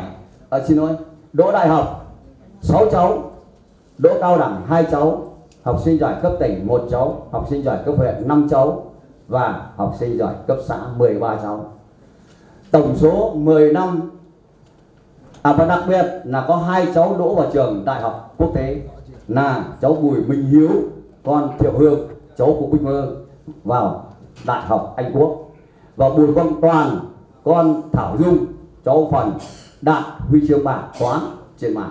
đại học 6 cháu, đỗ cao đẳng 2 cháu, học sinh giỏi cấp tỉnh 1 cháu, học sinh giỏi cấp huyện 5 cháu và học sinh giỏi cấp xã 13 cháu. Tổng số 10 năm và đặc biệt là có 2 cháu đỗ vào trường đại học quốc tế là cháu Bùi Minh Hiếu, con Thiệu Hương, cháu của Bích Mơ vào Đại học Anh Quốc, và Bùi Quang Toàn, con Thảo Dung, cháu Phần đạt huy chương bạc toán trên mạng.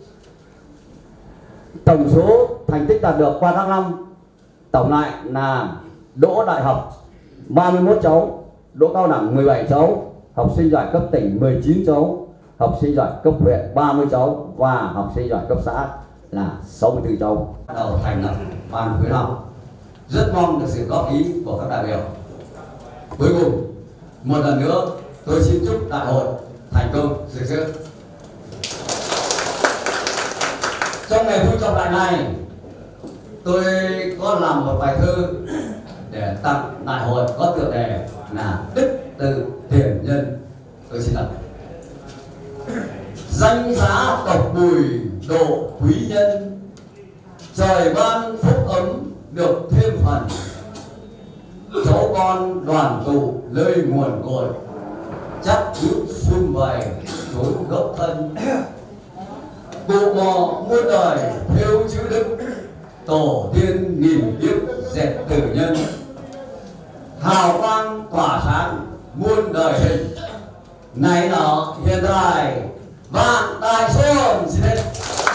Tổng số thành tích đạt được qua các năm tổng lại là đỗ đại học 31 cháu, đỗ cao đẳng 17 cháu, học sinh giỏi cấp tỉnh 19 cháu, học sinh giỏi cấp huyện 30 cháu và học sinh giỏi cấp xã là 64 cháu. Bắt đầu thành lập ban khuyến học, rất mong được sự góp ý của các đại biểu. Cuối cùng một lần nữa tôi xin chúc đại hội thành công rực rỡ. Trong ngày vui trọng đại này, tôi có làm một bài thơ để tặng đại hội có tựa đề là Đức Từ Tiền Nhân. Tôi xin đọc: danh giá tộc Bùi độ quý nhân, trời ban phúc ấm được thêm phần, cháu con đoàn tụ nơi nguồn cội, chắc hữu xuân vầy chốn gốc thân, cụ mò muôn đời theo chữ đức, tổ tiên nghìn kiếp dệt tử nhân, hào quang tỏa sáng muôn đời hình, này nọ hiện tại vạn đại xuân. Xin hết.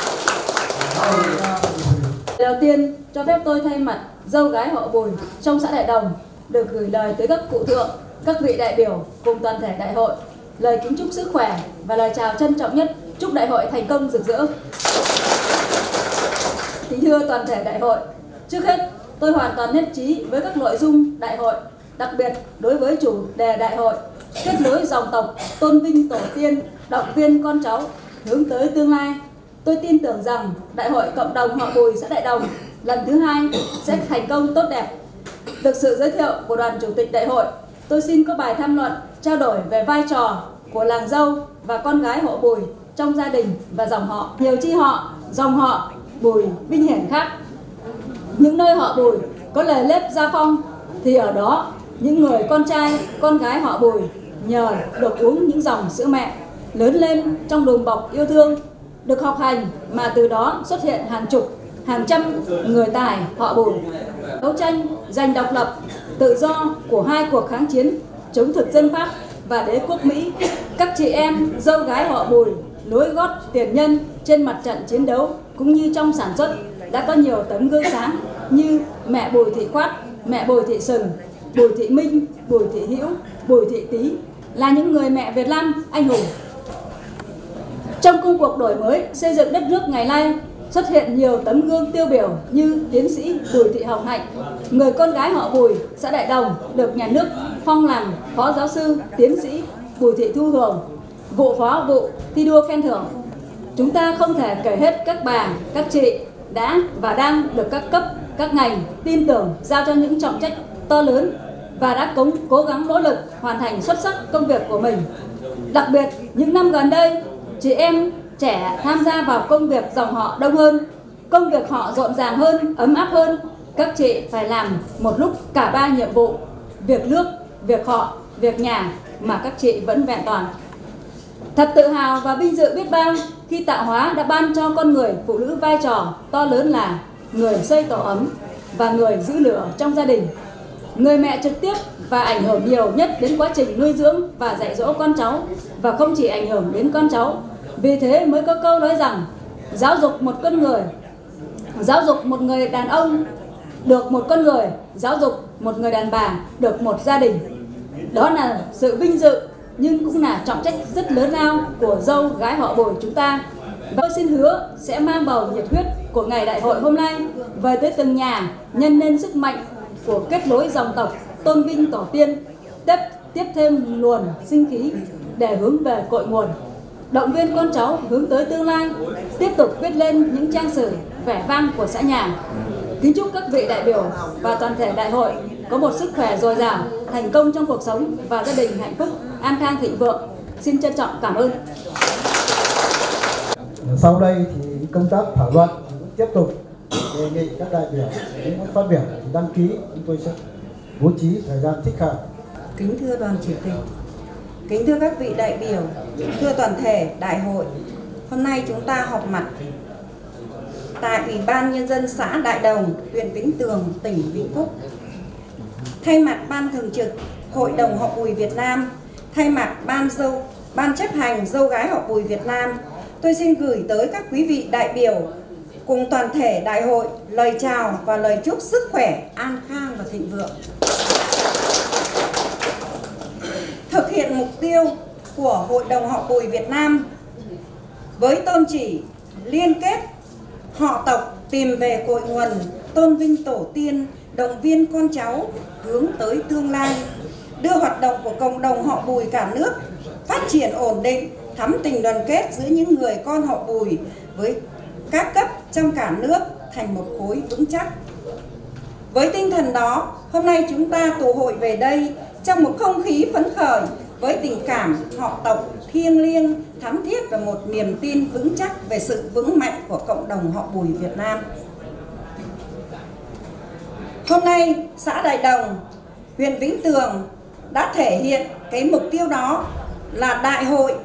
Đầu tiên cho phép tôi thay mặt dâu gái họ Bùi trong xã Đại Đồng được gửi lời tới các cụ thượng, các vị đại biểu cùng toàn thể đại hội lời kính chúc sức khỏe và lời chào trân trọng nhất chúc đại hội thành công rực rỡ. Kính thưa toàn thể đại hội, trước hết tôi hoàn toàn nhất trí với các nội dung đại hội, đặc biệt đối với chủ đề đại hội kết nối dòng tộc, tôn vinh tổ tiên, động viên con cháu hướng tới tương lai. Tôi tin tưởng rằng đại hội cộng đồng họ Bùi xã Đại Đồng lần thứ 2 sẽ thành công tốt đẹp. Được sự giới thiệu của đoàn chủ tịch đại hội, tôi xin có bài tham luận trao đổi về vai trò của làng dâu và con gái họ Bùi trong gia đình và dòng họ. Nhiều chi họ, dòng họ Bùi vinh hiển khác. Những nơi họ Bùi có lề lép gia phong thì ở đó những người con trai, con gái họ Bùi nhờ được uống những dòng sữa mẹ, lớn lên trong đùm bọc yêu thương, được học hành mà từ đó xuất hiện hàng chục, hàng trăm người tài họ Bùi. Đấu tranh giành độc lập, tự do của hai cuộc kháng chiến chống thực dân Pháp và đế quốc Mỹ, các chị em dâu gái họ Bùi nối gót tiền nhân trên mặt trận chiến đấu cũng như trong sản xuất đã có nhiều tấm gương sáng như mẹ Bùi Thị Khoát, mẹ Bùi Thị Sừng, Bùi Thị Minh, Bùi Thị Hữu, Bùi Thị Tý là những người mẹ Việt Nam anh hùng. Trong công cuộc đổi mới xây dựng đất nước ngày nay xuất hiện nhiều tấm gương tiêu biểu như tiến sĩ Bùi Thị Hồng Hạnh, người con gái họ Bùi xã Đại Đồng được nhà nước phong làm phó giáo sư tiến sĩ Bùi Thị Thu Hường, vụ phó vụ thi đua khen thưởng. Chúng ta không thể kể hết các bà, các chị đã và đang được các cấp, các ngành tin tưởng giao cho những trọng trách to lớn và đã cố gắng nỗ lực hoàn thành xuất sắc công việc của mình. Đặc biệt, những năm gần đây, chị em trẻ tham gia vào công việc dòng họ đông hơn, công việc họ rộn ràng hơn, ấm áp hơn. Các chị phải làm một lúc cả 3 nhiệm vụ, việc nước, việc họ, việc nhà mà các chị vẫn vẹn toàn. Thật tự hào và vinh dự biết bao khi tạo hóa đã ban cho con người phụ nữ vai trò to lớn là người xây tổ ấm và người giữ lửa trong gia đình. Người mẹ trực tiếp và ảnh hưởng nhiều nhất đến quá trình nuôi dưỡng và dạy dỗ con cháu, và không chỉ ảnh hưởng đến con cháu. Vì thế mới có câu nói rằng giáo dục một người đàn ông được một con người, giáo dục một người đàn bà được một gia đình. Đó là sự vinh dự nhưng cũng là trọng trách rất lớn lao của dâu gái họ Bùi chúng ta. Và tôi xin hứa sẽ mang bầu nhiệt huyết của ngày đại hội hôm nay về tới từng nhà, nhân lên sức mạnh của kết nối dòng tộc, tôn vinh tổ tiên, tiếp thêm luồng sinh khí để hướng về cội nguồn, động viên con cháu hướng tới tương lai, tiếp tục viết lên những trang sử vẻ vang của xã nhà. Kính chúc các vị đại biểu và toàn thể đại hội có một sức khỏe dồi dào, thành công trong cuộc sống và gia đình hạnh phúc, an khang thịnh vượng. Xin trân trọng cảm ơn. Sau đây thì công tác thảo luận tiếp tục. Đề nghị các đại biểu muốn phát biểu thì đăng ký, chúng tôi sẽ bố trí thời gian thích hợp. Kính thưa đoàn chủ tịch, kính thưa các vị đại biểu, thưa toàn thể đại hội, hôm nay chúng ta họp mặt tại Ủy ban Nhân dân xã Đại Đồng, huyện Vĩnh Tường, tỉnh Vĩnh Phúc. Thay mặt Ban Thường trực Hội đồng họ Bùi Việt Nam, thay mặt Ban chấp hành dâu gái họ Bùi Việt Nam, tôi xin gửi tới các quý vị đại biểu cùng toàn thể đại hội lời chào và lời chúc sức khỏe, an khang và thịnh vượng. Thực hiện mục tiêu của Hội đồng họ Bùi Việt Nam với tôn chỉ liên kết họ tộc tìm về cội nguồn, tôn vinh tổ tiên, động viên con cháu hướng tới tương lai, đưa hoạt động của cộng đồng họ Bùi cả nước phát triển ổn định, thắm tình đoàn kết giữa những người con họ Bùi với các cấp trong cả nước thành một khối vững chắc. Với tinh thần đó, hôm nay chúng ta tụ hội về đây trong một không khí phấn khởi với tình cảm họ tộc thiêng liêng, thắm thiết và một niềm tin vững chắc về sự vững mạnh của cộng đồng họ Bùi Việt Nam. Hôm nay, xã Đại Đồng, huyện Vĩnh Tường đã thể hiện cái mục tiêu đó là đại hội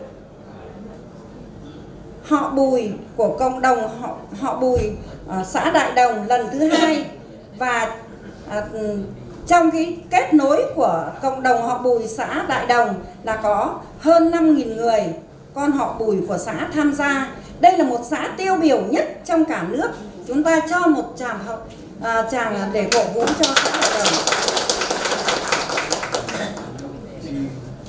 họ Bùi của cộng đồng họ Bùi xã Đại Đồng lần thứ 2, và trong cái kết nối của cộng đồng họ Bùi xã Đại Đồng là có hơn 5.000 người con họ Bùi của xã tham gia. Đây là một xã tiêu biểu nhất trong cả nước. Chúng ta cho một tràng để cổ vũ cho xã Đại Đồng.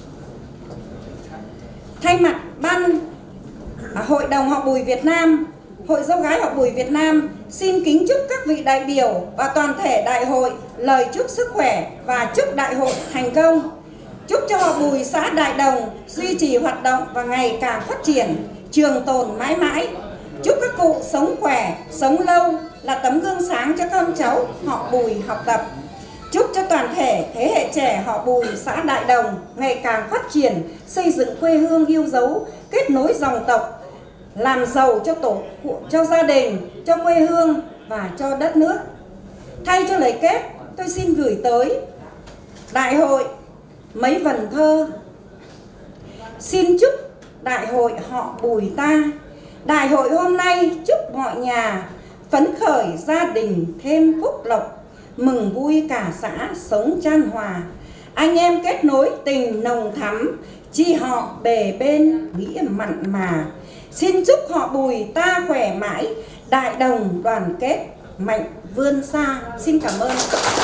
Thay mặt Ban Hội đồng họ Bùi Việt Nam, Hội Dâu Gái Họ Bùi Việt Nam xin kính chúc các vị đại biểu và toàn thể đại hội lời chúc sức khỏe và chúc đại hội thành công. Chúc cho họ Bùi xã Đại Đồng duy trì hoạt động và ngày càng phát triển, trường tồn mãi mãi. Chúc các cụ sống khỏe, sống lâu, là tấm gương sáng cho con cháu họ Bùi học tập. Chúc cho toàn thể thế hệ trẻ họ Bùi xã Đại Đồng ngày càng phát triển, xây dựng quê hương yêu dấu, kết nối dòng tộc, làm giàu cho gia đình, cho quê hương và cho đất nước. Thay cho lời kết, tôi xin gửi tới đại hội mấy vần thơ. Xin chúc đại hội họ Bùi ta, đại hội hôm nay chúc mọi nhà phấn khởi, gia đình thêm phúc lộc, mừng vui cả xã sống chan hòa, anh em kết nối tình nồng thắm, chi họ bề bên nghĩa mặn mà. Xin chúc họ Bùi ta khỏe mãi, Đại Đồng đoàn kết mạnh vươn xa. Xin cảm ơn.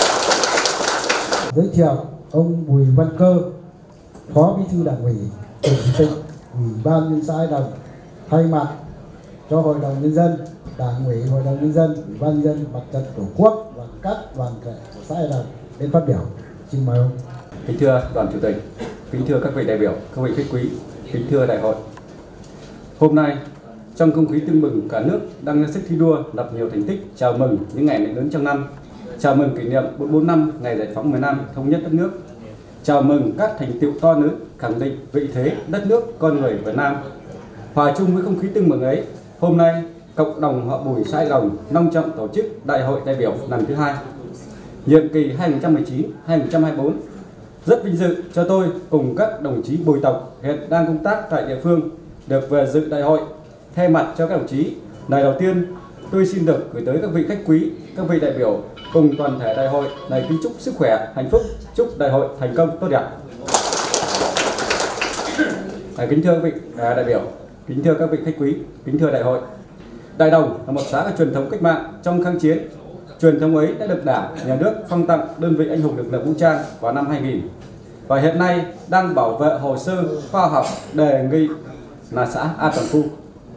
Giới thiệu ông Bùi Văn Cơ, Phó Bí thư Đảng ủy, Chủ tịch Ủy ban nhân xã Đại Đồng, thay mặt cho Hội đồng Nhân dân, Đảng ủy, Hội đồng Nhân dân, Ủy ban nhân dân, Mặt trận Tổ quốc và các đoàn thể của xã Đại Đồng đến phát biểu. Xin mời ông. Kính thưa đoàn chủ tịch, kính thưa các vị đại biểu, các vị khách quý, kính thưa đại hội. Hôm nay, trong không khí tưng bừng, cả nước đang ra sức thi đua lập nhiều thành tích, chào mừng những ngày lễ lớn trong năm, chào mừng kỷ niệm 44 năm ngày giải phóng miền Nam thống nhất đất nước, chào mừng các thành tựu to lớn, khẳng định vị thế đất nước, con người Việt Nam. Hòa chung với không khí tưng bừng ấy, hôm nay cộng đồng họ Bùi xã Đại Đồng long trọng tổ chức Đại hội đại biểu lần thứ 2, nhiệm kỳ 2019-2024. Rất vinh dự cho tôi cùng các đồng chí Bùi tộc hiện đang công tác tại địa phương được về dự đại hội. Thay mặt cho các đồng chí, lời đầu tiên tôi xin được gửi tới các vị khách quý, các vị đại biểu cùng toàn thể đại hội lời kính chúc sức khỏe, hạnh phúc, chúc đại hội thành công tốt đẹp. Kính thưa các vị đại biểu, kính thưa các vị khách quý, kính thưa đại hội. Đại Đồng là một xã có truyền thống cách mạng trong kháng chiến. Truyền thống ấy đã được Đảng, Nhà nước phong tặng đơn vị anh hùng lực lượng vũ trang vào năm 2000 và hiện nay đang bảo vệ hồ sơ khoa học đề nghị là xã an toàn khu.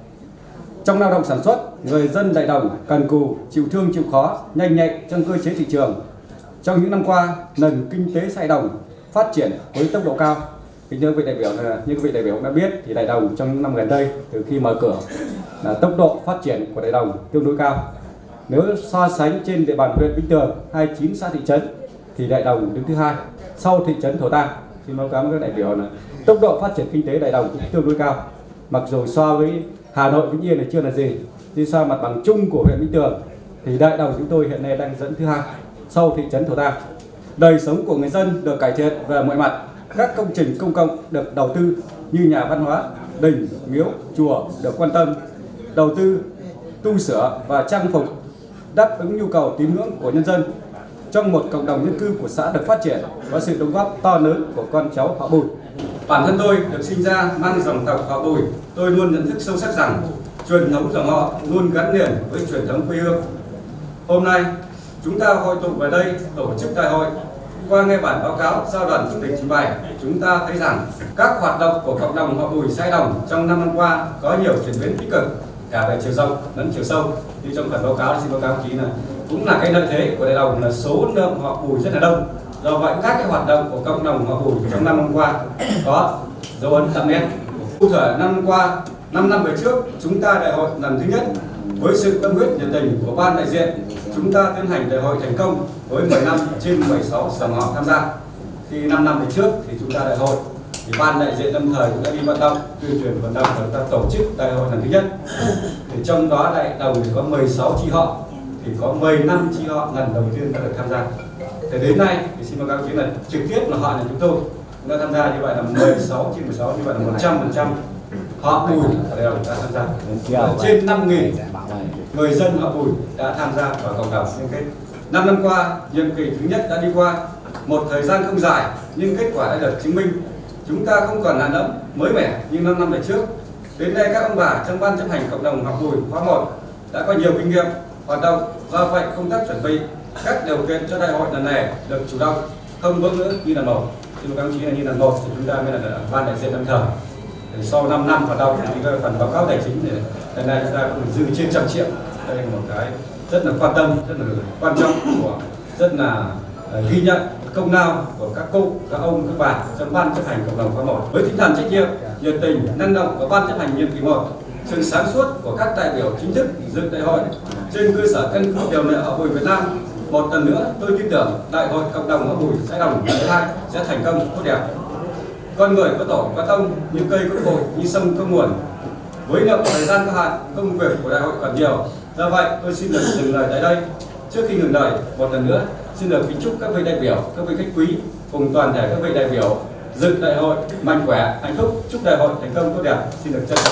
Trong lao động sản xuất, người dân Đại Đồng cần cù, chịu thương chịu khó, nhanh nhạy trong cơ chế thị trường. Trong những năm qua, nền kinh tế xã Đại Đồng phát triển với tốc độ cao. Kính thưa quý vị đại biểu, như quý vị đại biểu cũng đã biết thì Đại Đồng trong những năm gần đây, từ khi mở cửa, là tốc độ phát triển của Đại Đồng tương đối cao. Nếu so sánh trên địa bàn huyện Vĩnh Tường 29 xã thị trấn thì Đại Đồng đứng thứ 2 sau thị trấn Thổ Tàng. Xin báo cáo với các đại biểu là tốc độ phát triển kinh tế Đại Đồng cũng tương đối cao. Mặc dù so với Hà Nội, Vĩnh Yên này chưa là gì, nhưng so mặt bằng chung của huyện Vĩnh Tường thì Đại Đồng chúng tôi hiện nay đang dẫn thứ 2 sau thị trấn Thổ Tàng. Đời sống của người dân được cải thiện về mọi mặt, các công trình công cộng được đầu tư như nhà văn hóa, đình, miếu, chùa được quan tâm, đầu tư tu sửa và trang phục đáp ứng nhu cầu tín ngưỡng của nhân dân. Trong một cộng đồng dân cư của xã được phát triển, có sự đóng góp to lớn của con cháu họ Bùi. Bản thân tôi được sinh ra mang dòng tộc họ Bùi, tôi luôn nhận thức sâu sắc rằng truyền thống dòng họ luôn gắn liền với truyền thống quê hương. Hôm nay chúng ta hội tụ về đây tổ chức đại hội. Qua nghe bản báo cáo do đoàn chủ tịch trình bày, chúng ta thấy rằng các hoạt động của cộng đồng họ Bùi xã Đại Đồng trong 5 năm qua có nhiều chuyển biến tích cực cả về chiều rộng lẫn chiều sâu. Như trong phần báo cáo xin báo cáo chí là cũng là cái lợi thế của Đại Đồng là số lượng họ Bùi rất là đông. Do vậy các cái hoạt động của cộng đồng họ Bùi trong 5 năm qua có dấu ấn đậm nét. Cụ thể 5 năm qua, 5 năm về trước, chúng ta đại hội lần thứ nhất với sự tâm huyết nhiệt tình của ban đại diện, chúng ta tiến hành đại hội thành công với 15 trên 16 dòng họ tham gia. Khi 5 năm về trước thì chúng ta đại hội thì ban đại diện lâm thời cũng đã đi vận động, tuyên truyền vận động và ta tổ chức đại hội lần thứ nhất. Thì trong đó Đại Đồng thì có 16 chi họ, thì có 15 chi họ lần đầu tiên đã được tham gia. Thì đến nay thì xin báo cáo chính là trực tiếp là họ nhà chúng tôi cũng đã tham gia, như vậy là 16 trên 16, như vậy là 100% họ Bùi ở Đại Đồng đã tham gia. Trên 5.000 người dân họ Bùi đã tham gia vào cộng đồng liên kết. 5 năm qua, nhiệm kỳ thứ nhất đã đi qua, một thời gian không dài nhưng kết quả đã được chứng minh. Chúng ta không còn lạ lẫm, mới mẻ như 5 năm về trước. Đến nay các ông bà trong ban chấp hành cộng đồng họ Bùi khóa 1 đã có nhiều kinh nghiệm hoạt động. Do vậy công tác chuẩn bị các điều kiện cho đại hội lần này được chủ động, không bỡ ngỡ như là một. Xin các đồng chí là như là một thì chúng ta mới là ban đại diện lâm thời. Sau 5 năm hoạt động thì cái phần báo cáo tài chính thì hiện nay chúng ta dư trên 100 triệu. Đây là một cái rất là quan tâm, rất là quan trọng, rất là ghi nhận công lao của các cụ, các ông, các bà trong ban chấp hành cộng đồng khóa 1. Với tinh thần trách nhiệm, nhiệt tình, năng động của ban chấp hành nhiệm kỳ 1, sự sáng suốt của các đại biểu chính thức dự đại hội trên cơ sở căn cứ điều lệ Họ Bùi Việt Nam, một lần nữa tôi tin tưởng đại hội cộng đồng Họ Bùi xã Đồng lần thứ 2 sẽ thành công tốt đẹp. Con người có tổ có tông, như cây có cội, như sông có nguồn. Với lượng thời gian có hạn, công việc của đại hội còn nhiều. Do vậy, tôi xin được dừng lời tại đây. Trước khi ngừng lời, một lần nữa xin được kính chúc các vị đại biểu, các vị khách quý cùng toàn thể các vị đại biểu dự đại hội mạnh khỏe, hạnh phúc, chúc đại hội thành công tốt đẹp. Xin được trân trọng.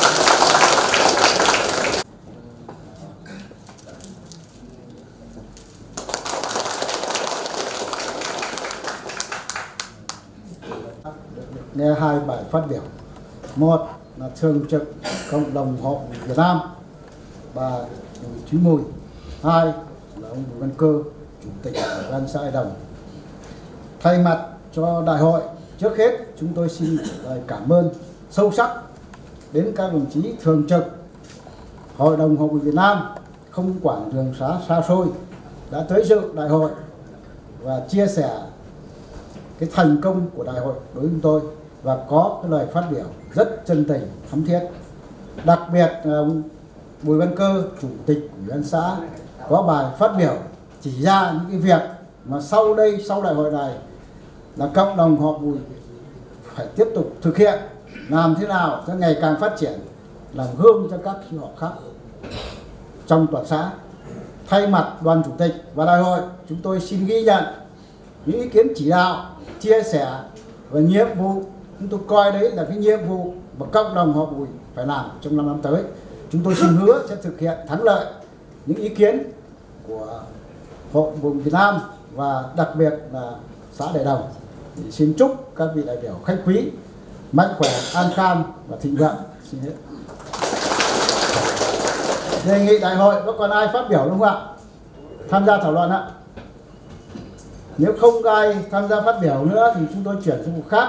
Nghe hai bài phát biểu. Một là thường trực cộng đồng Họ Việt Nam bà Thúy Mùi. Hai là ông Bùi Văn Cơ, chủ tịch Ủy ban xã Đại Đồng. Thay mặt cho đại hội, trước hết chúng tôi xin lời cảm ơn sâu sắc đến các đồng chí thường trực Hội đồng Họ Bùi Việt Nam không quản đường xa xôi đã tới dự đại hội và chia sẻ cái thành công của đại hội đối với chúng tôi và có cái lời phát biểu rất chân tình, thắm thiết. Đặc biệt ông Bùi Văn Cơ, chủ tịch Ủy ban xã có bài phát biểu chỉ ra những cái việc mà sau đại hội này là cộng đồng Họ Bùi phải tiếp tục thực hiện, làm thế nào cho ngày càng phát triển, làm gương cho các họ khác trong toàn xã. Thay mặt đoàn chủ tịch và đại hội, chúng tôi xin ghi nhận những ý kiến chỉ đạo, chia sẻ và nhiệm vụ chúng tôi coi đấy là cái nhiệm vụ mà cộng đồng Họ Bùi phải làm trong 5 năm tới. Chúng tôi xin hứa sẽ thực hiện thắng lợi những ý kiến của Hội Bùi Việt Nam và đặc biệt là xã Đại Đồng. Xin chúc các vị đại biểu khách quý mạnh khỏe, an khang và thịnh vượng. Xin hết. Đề nghị đại hội có còn ai phát biểu đúng không ạ? Tham gia thảo luận ạ. Nếu không ai tham gia phát biểu nữa thì chúng tôi chuyển sang vụ khác.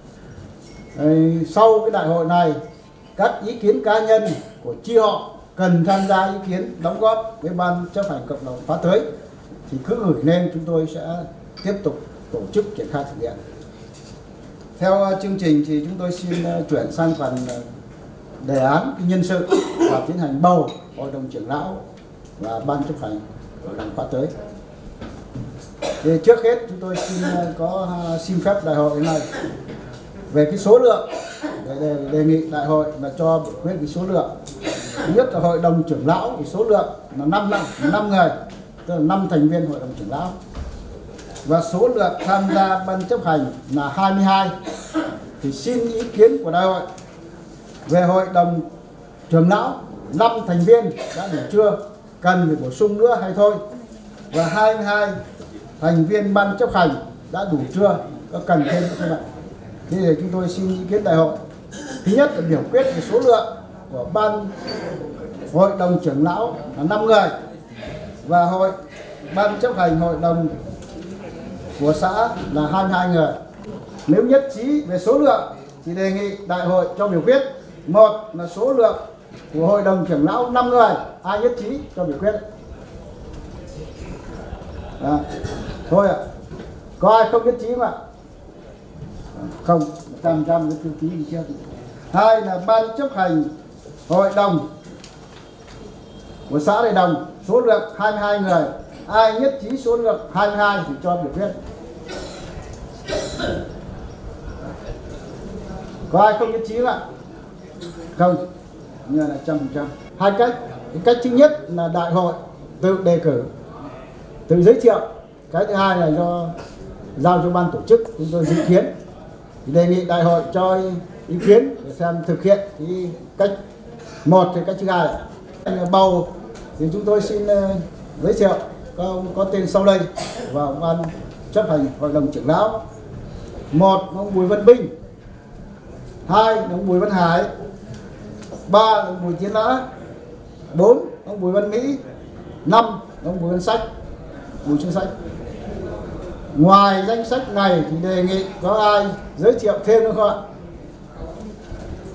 Sau cái đại hội này, các ý kiến cá nhân của chi họ cần tham gia ý kiến đóng góp với ban chấp hành cộng đồng khóa tới thì cứ gửi lên, chúng tôi sẽ tiếp tục tổ chức triển khai thực hiện. Theo chương trình thì chúng tôi xin chuyển sang phần đề án nhân sự và tiến hành bầu hội đồng trưởng lão và ban chấp hành hội đồng khóa tới. Thì trước hết chúng tôi xin phép đại hội này về cái số lượng để đề nghị đại hội là cho biểu quyết cái số lượng. Thứ nhất là hội đồng trưởng lão thì số lượng là 5 người, tức là 5 thành viên hội đồng trưởng lão. Và số lượng tham gia ban chấp hành là 22. Thì xin ý kiến của đại hội về hội đồng trưởng lão 5 thành viên đã đủ chưa, cần phải bổ sung nữa hay thôi. Và 22 thành viên ban chấp hành đã đủ chưa, có cần thêm không ạ? Thế thì chúng tôi xin ý kiến đại hội. Thứ nhất là biểu quyết về số lượng của hội đồng trưởng lão là 5 người và ban chấp hành hội đồng của xã là 22 người. Nếu nhất trí về số lượng thì đề nghị đại hội cho biểu quyết. Một là số lượng của hội đồng trưởng lão 5 người, ai nhất trí cho biểu quyết. Thôi ạ. Có ai không nhất trí không ạ? Không, 100% cái tiêu chí gì chưa? Hai là ban chấp hành hội đồng của xã Đại Đồng số lượng 22 người, ai nhất trí số lượng 22 thì cho biểu quyết. Có ai không nhất trí không ạ? Không, như là 100%. Hai cách. Cái cách thứ nhất là đại hội tự đề cử, tự giới thiệu. Cái thứ hai là giao cho ban tổ chức chúng tôi dự kiến. Thì đề nghị đại hội cho ý kiến để xem thực hiện cái cách một thì cách thứ hai. Bầu thì chúng tôi xin giới thiệu có tên sau đây vào ban chấp hành hội đồng trưởng lão. Một, ông Bùi Văn Binh. Hai, ông Bùi Văn Hải. Ba, ông Bùi Tiến Lã. Bốn, ông Bùi Văn Mỹ. Năm, ông Bùi Văn Sách. Bùi Xuân Sách. Ngoài danh sách này thì đề nghị có ai giới thiệu thêm nữa không ạ?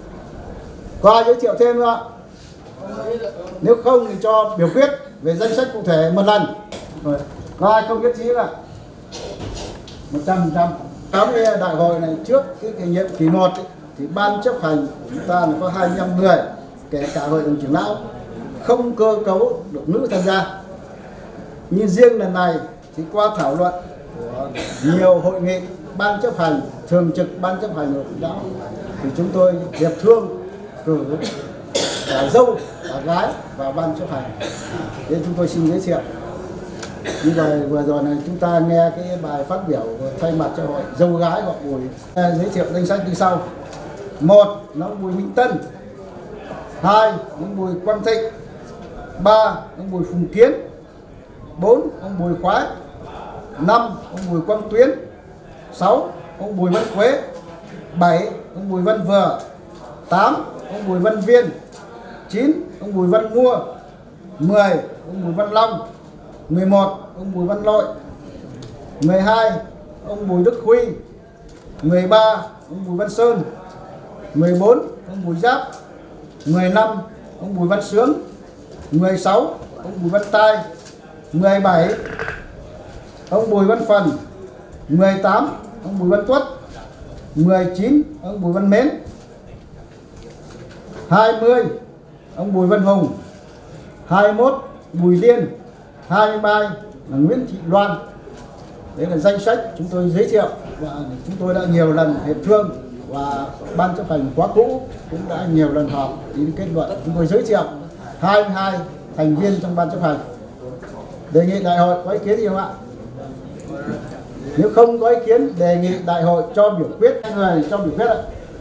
Có ai giới thiệu thêm không ạ? Nếu không thì cho biểu quyết về danh sách cụ thể một lần. Rồi. Có ai không nhất trí là 100%. Trong cái đại hội này trước cái nhiệm kỳ 1 thì ban chấp hành của chúng ta là có 25 người, kể cả hội đồng trưởng lão, không cơ cấu được nữ tham gia. Nhưng riêng lần này thì qua thảo luận của nhiều hội nghị ban chấp hành, thường trực ban chấp hành hội đồng trưởng lão, thì chúng tôi hiệp thương cử cả dâu cả gái vào ban chấp hành. Nên chúng tôi xin giới thiệu. Như vậy vừa rồi này chúng ta nghe cái bài phát biểu thay mặt cho hội dâu gái họ Bùi. Giới thiệu danh sách như sau: 1 là ông Bùi Minh Tân, 2 ông Bùi Quang Thịnh, 3 ông Bùi Phùng Kiến, 4 ông Bùi Khoái, 5 ông Bùi Quang Tuyến, 6 ông Bùi Văn Quế, 7 ông Bùi Văn Vừa, 8 ông Bùi Văn Viên, 9 ông Bùi Văn Mua, 10 ông Bùi Văn Long, 11 ông Bùi Văn Lội, 12 ông Bùi Đức Huy, 13 ông Bùi Văn Sơn, 14 ông Bùi Giáp, 15 ông Bùi Văn Sướng, 16 ông Bùi Văn Tai, 17 ông Bùi Văn Phần, 18 ông Bùi Văn Tuất, 19 ông Bùi Văn Mến, 20 ông Bùi Văn Hùng, 21 Bùi Liên, 23 là Nguyễn Thị Loan. Đấy là danh sách chúng tôi giới thiệu và chúng tôi đã nhiều lần hiệp thương và ban chấp hành khóa cũ cũng đã nhiều lần họp đến kết luận chúng tôi giới thiệu 22 thành viên trong ban chấp hành. Đề nghị đại hội có ý kiến gì không ạ? Nếu không có ý kiến, đề nghị đại hội cho biểu quyết. Người cho biểu quyết ạ.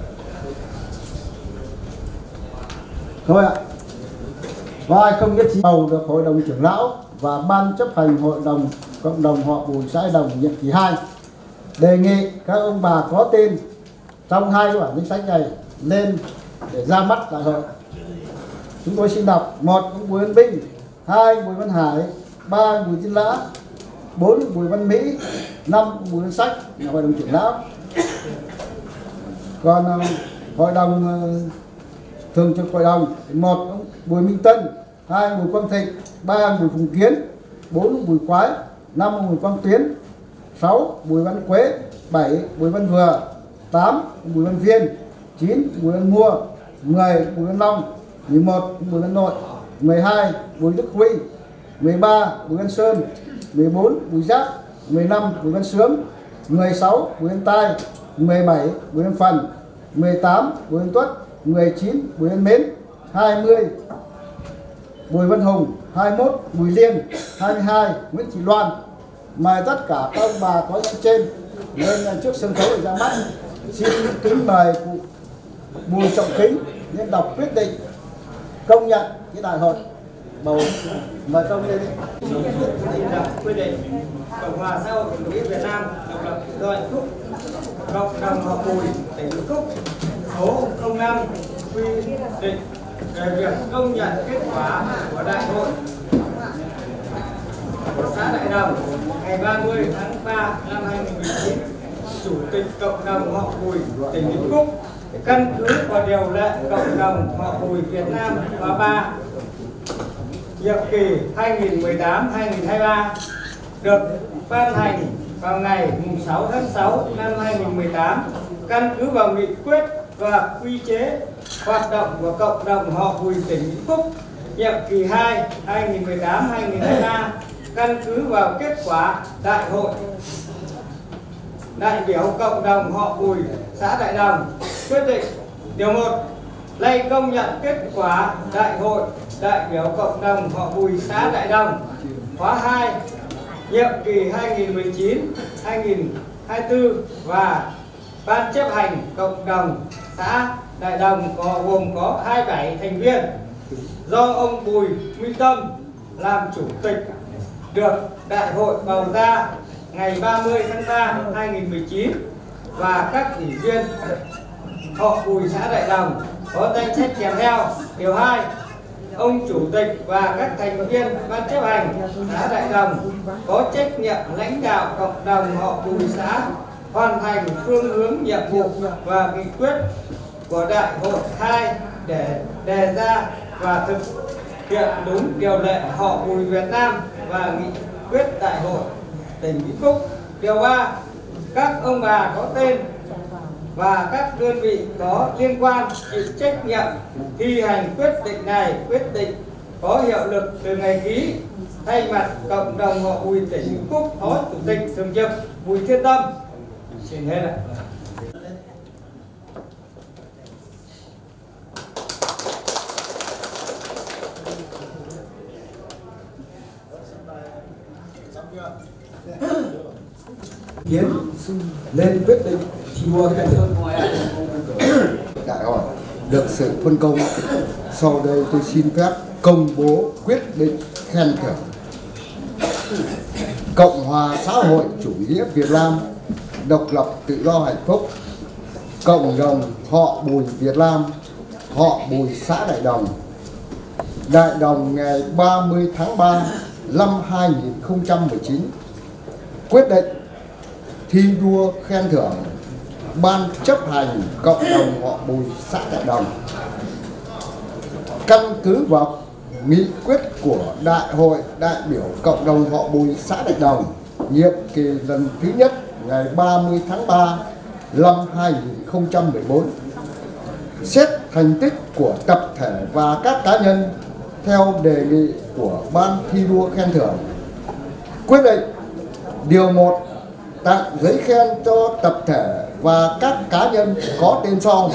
Thôi ạ. Có ai không nhất trí bầu được hội đồng trưởng lão và ban chấp hành hội đồng cộng đồng họ Bùi xã Đại Đồng nhiệm kỳ 2. Đề nghị các ông bà có tên trong hai cái bản danh sách này lên để ra mắt đại hội. Chúng tôi xin đọc: 1 ông Bùi Văn Binh, 2 Bùi Văn Hải, 3 Bùi Tiên Lã, 4 Bùi Văn Mỹ, 5 Bùi Văn Sách là hội đồng trưởng lão. Còn hội đồng thường trực hội đồng: 1 ông Bùi Minh Tân, 2 Bùi Quang Thịnh, 3 Bùi Phùng Kiến, 4 Bùi Khoái, 5 Bùi Quang Tuyến, 6 Bùi Văn Quế, 7 Bùi Văn Vừa, 8 Bùi Văn Viên, 9 Bùi Văn Mua, 10 Bùi Văn Long, 11 Bùi Văn Nội, 12 Bùi Đức Huy, 13 Bùi Văn Sơn, 14 Bùi Giáp, 15 Bùi Văn Sướng, 16 Bùi Văn Tai, 17 Bùi Văn Phần, 18 Bùi Văn Tuất, 19 Bùi Văn Mến, 20 Bùi Văn Hùng, 21 Bùi Liên, 22 Nguyễn Thị Loan. Mời tất cả các ông bà có danh trên lên trước sân khấu để ra mắt. Xin kính mời cụ Bùi Trọng Kính lên đọc quyết định công nhận cái đại hội bầu. Mời công lên đi. Quyết định Cộng hòa xã hội chủ nghĩa Việt Nam độc lập tự do hạnh phúc cộng đồng họ Bùi tỉnh Vĩnh Phúc số 05 quy định về việc công nhận kết quả của đại hội của xã Đại Đồng ngày 30 tháng 3 năm 2019. Chủ tịch cộng đồng họ Bùi tỉnh Vĩnh Phúc căn cứ vào điều lệ cộng đồng họ Bùi Việt Nam khóa 3 nhiệm kỳ 2018-2023 được ban hành vào ngày 6 tháng 6 năm 2018, căn cứ vào nghị quyết và quy chế hoạt động của cộng đồng họ Bùi tỉnh Vĩnh Phúc nhiệm kỳ 2 2018-2023, căn cứ vào kết quả đại hội đại biểu cộng đồng họ Bùi xã Đại Đồng. Quyết định điều 1 lây công nhận kết quả đại hội đại biểu cộng đồng họ Bùi xã Đại Đồng khóa 2 nhiệm kỳ 2019-2024 và ban chấp hành cộng đồng xã Đại Đồng gồm có 27 thành viên do ông Bùi Minh Tâm làm chủ tịch, được đại hội bầu ra ngày 30 tháng 3 2019 và các ủy viên họ Bùi xã Đại Đồng có danh sách kèm theo. Điều 2 ông chủ tịch và các thành viên ban chấp hành xã Đại Đồng có trách nhiệm lãnh đạo cộng đồng họ Bùi xã hoàn thành phương hướng nhiệm vụ và nghị quyết của đại hội 2 để đề ra và thực hiện đúng điều lệ họ Bùi Việt Nam và nghị quyết đại hội tỉnh Vĩnh Phúc. Điều 3. Các ông bà có tên và các đơn vị có liên quan chịu trách nhiệm thi hành quyết định này. Quyết định có hiệu lực từ ngày ký. Thay mặt cộng đồng họ Bùi tỉnh Vĩnh Phúc, Phó Chủ tịch thường trực Bùi Thiên Tâm xin hết ạ. Kiến lên quyết định thi đua khen thưởng đại hội được sự phân công. Sau đây tôi xin phép công bố quyết định khen thưởng. Cộng hòa xã hội chủ nghĩa Việt Nam, độc lập tự do hạnh phúc, cộng đồng họ Bùi Việt Nam, họ Bùi xã Đại Đồng. Đại Đồng ngày 30 tháng 3 năm 2019 quyết định thi đua khen thưởng Ban chấp hành cộng đồng họ Bùi xã Đại Đồng. Căn cứ vào nghị quyết của Đại hội đại biểu cộng đồng họ Bùi xã Đại Đồng nhiệm kỳ lần thứ nhất ngày 30 tháng 3 năm 2014, xét thành tích của tập thể và các cá nhân theo đề nghị của Ban thi đua khen thưởng. Quyết định điều 1 tặng giấy khen cho tập thể và các cá nhân có tên sau.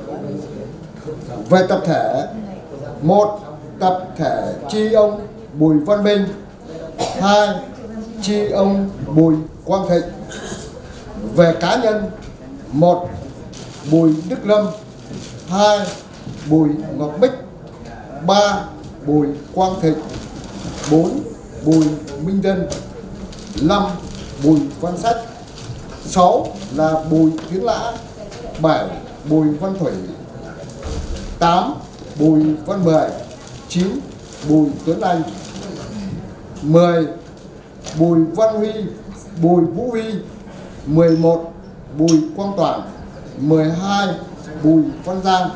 Về tập thể: 1. Tập thể tri ông Bùi Văn Minh. 2. Tri ông Bùi Quang Thịnh. Về cá nhân: 1. Bùi Đức Lâm. 2. Bùi Ngọc Bích. 3. Bùi Quang Thịnh. 4. Bùi Minh Dân. 5. Bùi Văn Sách. 6 là Bùi Tiến Lã. 7. Bùi Văn Thủy. 8. Bùi Văn Mười. 9. Bùi Tuấn Anh. 10. Bùi Văn Huy, Bùi Vũ Huy. 11. Bùi Quang Toàn. 12. Bùi Văn Giang.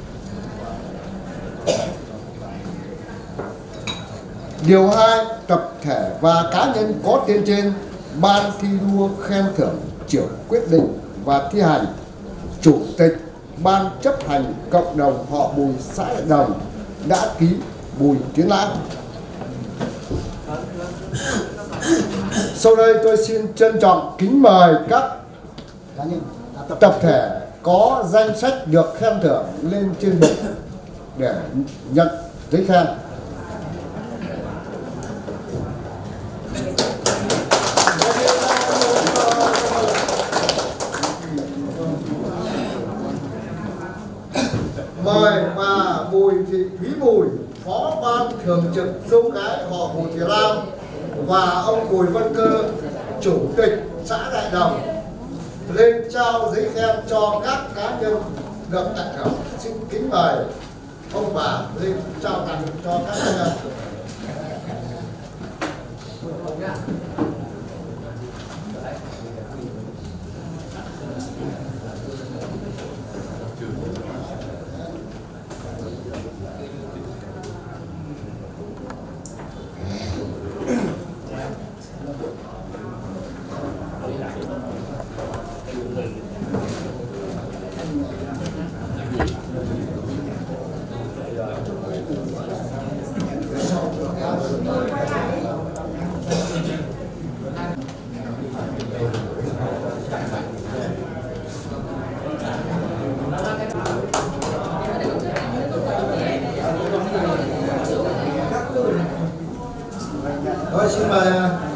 Điều 2. Tập thể và cá nhân có tên trên, Ban thi đua khen thưởng chịu quyết định và thi hành. Chủ tịch Ban chấp hành cộng đồng họ Bùi xã Đại Đồng đã ký Bùi Tiến Lãng. Sau đây tôi xin trân trọng kính mời các tập thể có danh sách được khen thưởng lên trên bục để nhận giấy khen. Mời bà Bùi Thị Thúy Bùi, Phó Ban thường trực dâu gái họ Bùi Việt Nam, và ông Bùi Văn Cơ, Chủ tịch xã Đại Đồng, lên trao giấy khen cho các cá nhân được tặng thưởng. Xin kính mời ông bà lên trao tặng cho các cá nhân. Rồi xin mời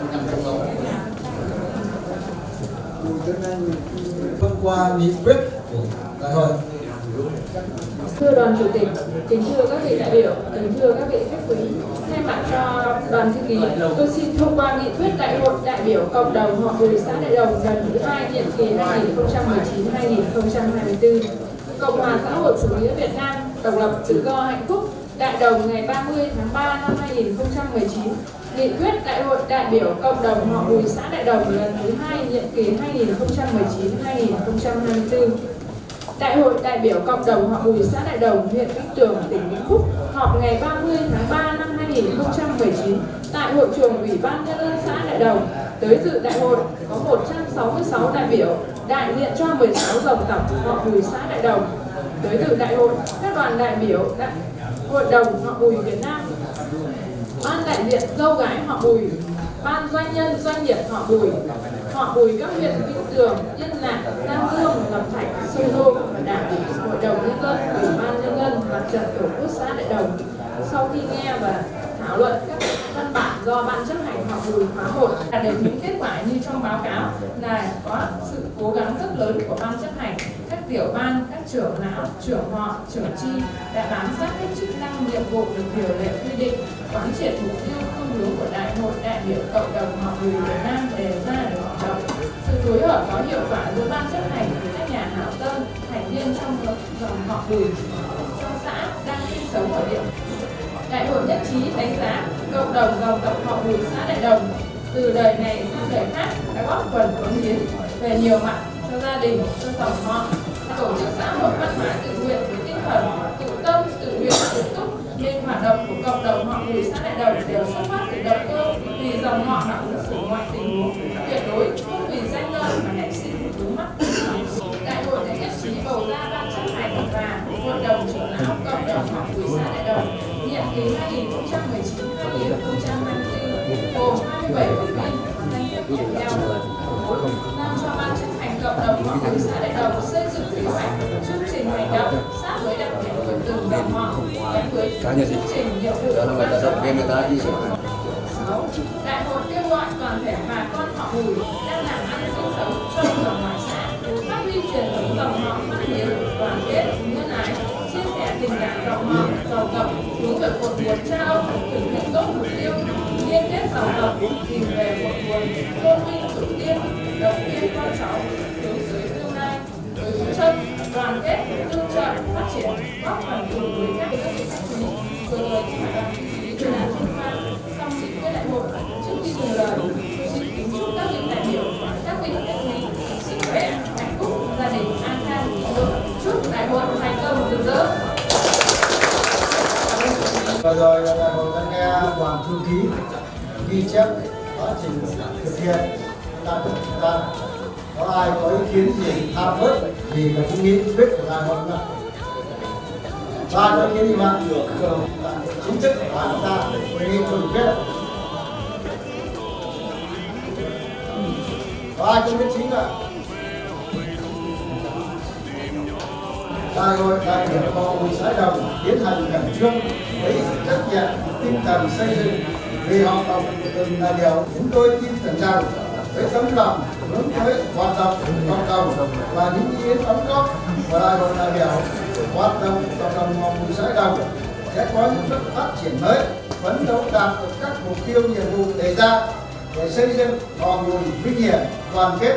Bùi Tuấn Anh thông qua nghị quyết của đại hội. Thưa đoàn chủ tịch, kính thưa các vị đại biểu, kính thưa các vị khách quý, thay mặt cho đoàn thư ký, tôi xin thông qua nghị quyết đại hội đại biểu cộng đồng họ Bùi xã Đại Đồng lần thứ 2 nhiệm kỳ 2019-2024. Cộng hòa xã hội chủ nghĩa Việt Nam, độc lập tự do hạnh phúc, Đại Đồng ngày 30 tháng 3 năm 2019. Nghị quyết đại hội đại biểu cộng đồng họ Bùi xã Đại Đồng lần thứ 2 nhiệm kỳ 2019-2024. Đại hội đại biểu cộng đồng họ Bùi xã Đại Đồng, huyện Vĩnh Tường, tỉnh Vĩnh Phúc họp ngày 30 tháng 3 năm 2019 tại hội trường Ủy ban Nhân dân xã Đại Đồng. Tới dự đại hội có 166 đại biểu đại diện cho 16 dòng tộc họ Bùi xã Đại Đồng. Tới dự đại hội các đoàn đại biểu Hội đồng họ Bùi Việt Nam, ban đại diện dâu gái họ Bùi, ban doanh nhân doanh nghiệp họ Bùi các huyện Vĩnh Tường, Yên Lạc, Nam Dương, Lập Thạch, Sông Lô và Đảng ủy Hội đồng Nhân dân, Ủy ban Nhân dân Mặt trận Tổ quốc xã Đại Đồng. Sau khi nghe và thảo luận các văn bản do ban chấp hành họ Bùi khóa 1 đạt được những kết quả như trong báo cáo là có sự cố gắng rất lớn của ban chấp hành, các tiểu ban, các trưởng lão, trưởng họ, trưởng chi đã bám sát các chức năng nhiệm vụ được điều lệ quy định, quán triệt mục tiêu phương hướng của Đại hội đại biểu cộng đồng họ Bùi Việt Nam đề ra được hoạt động. Sự phối hợp có hiệu quả giữa ban chấp hành với các nhà hảo tâm, thành viên trong dòng họ Bùi trong xã đang sinh sống ở địa. Đại hội nhất trí đánh giá cộng đồng dòng tộc họ Bùi xã Đại Đồng từ đời này sang đời khác đã góp phần cống hiến về nhiều mặt cho gia đình, cho dòng họ, tổ chức xã hội văn hóa tự nguyện với tinh thần tự tâm, tự nguyện, tự túc, nên hoạt động của cộng đồng họ Bùi xã Đại Đồng đều xuất phát từ động cơ vì dòng họ đã ứng xử mọi tình huống, tuyệt đối không vì danh lợi mà nảy sinh vướng mắc. Đại hội đã nhất trí bầu ra ban chấp hành và hội đồng trưởng lão cộng đồng họ Bùi xã Đại Đồng nhiệm kỳ 2019-2024 gồm 27 ủy viên, danh sách tiếp theo. Giao cho ban chấp hành cộng đồng họ Bùi xã Đại Đồng xây dựng kế hoạch, chương trình hành động sát với đặc điểm của từng dòng họ, gắn với chương trình nhiệm vụ của ban chấp hành. 6. Đại hội kêu gọi toàn thể bà con họ Bùi đang làm ăn sinh sống trong và ngoài xã phát huy truyền thống dòng họ phát hiến, đoàn kết, nhân ái, chia sẻ tình cảm dòng họ, dòng tộc, hướng về cội nguồn cha ông, thực hiện tốt mục tiêu liên kết dòng tộc, tìm về cội nguồn, tôn vinh tổ tiên, động viên con cháu, hướng tới tương lai, với phương châm đoàn kết, tương trợ, phát triển, góp phần cùng với các đơn vị phát triển. Vừa rồi thì phải làm ý về làm thông qua xong nghị quyết đại hội. Trước khi dừng lời, tôi xin kính chúc các vị đại biểu, các vị đại quý sức khỏe, hạnh phúc, gia đình an khang, thịnh vượng. Chúc đại hội thành công rực rỡ. Vừa rồi đại hội đã nghe đoàn thư ký ghi chép quá trình thực hiện đại hội chúng ta. Có ai có ý kiến gì tham bớt gì về cái nghị quyết của đại hội không? Ba có ý kiến gì mà chính thức của chúng ta đề nghị tổng kết. Có ai không biết chính ạ? Đại hội đại biểu họ Bùi xã Đồng tiến hành khẩn trương với trách nhiệm, tinh thần xây dựng vì họ tộc của từng đại biểu. Chúng tôi tin tưởng rằng với tấm lòng hướng tới hoạt động cộng đồng và những ý kiến đóng góp của đại hội đại biểu, hoạt động cộng đồng họ Bùi xã Đồng sẽ có những bước phát triển mới, phấn đấu đạt được các mục tiêu nhiệm vụ đề ra để xây dựng họ Bùi vinh hiển, đoàn kết.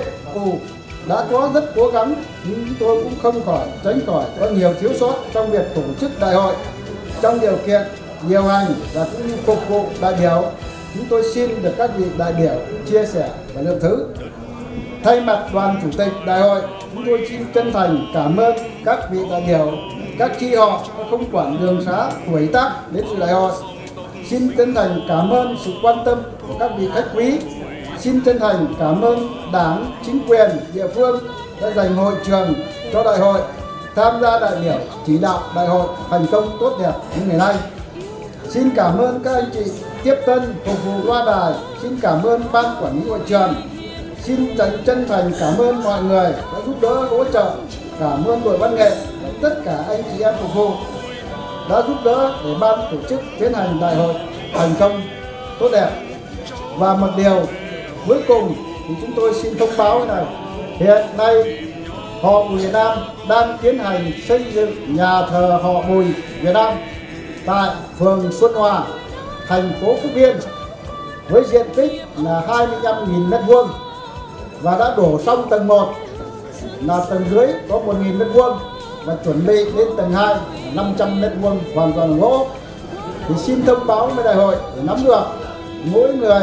Đã có rất cố gắng nhưng tôi cũng không tránh khỏi có nhiều thiếu sót trong việc tổ chức đại hội. Trong điều kiện điều hành và cũng như phục vụ đại biểu, chúng tôi xin được các vị đại biểu chia sẻ và lượng thứ. Thay mặt đoàn chủ tịch đại hội, chúng tôi xin chân thành cảm ơn các vị đại biểu, các chi họ không quản đường xá tuổi tác đến dự đại hội. Xin chân thành cảm ơn sự quan tâm của các vị khách quý. Xin chân thành cảm ơn Đảng, chính quyền, địa phương đã dành hội trường cho đại hội, tham gia đại biểu chỉ đạo đại hội thành công tốt đẹp như ngày nay. Xin cảm ơn các anh chị tiếp tân phục vụ loa đài. Xin cảm ơn ban quản lý hội trường. Xin dành chân thành cảm ơn mọi người đã giúp đỡ hỗ trợ. Cảm ơn đội văn nghệ và tất cả anh chị em phục vụ đã giúp đỡ để ban tổ chức tiến hành đại hội thành công tốt đẹp. Và một điều cuối cùng thì chúng tôi xin thông báo này, hiện nay họ Bùi Việt Nam đang tiến hành xây dựng nhà thờ họ Bùi Việt Nam tại phường Xuân Hòa, thành phố Phúc Yên với diện tích là 25.000 m² và đã đổ xong tầng 1 là tầng dưới có 1.000 m² và chuẩn bị đến tầng 2 là 500 m² hoàn toàn gỗ. Thì xin thông báo với đại hội để nắm được mỗi người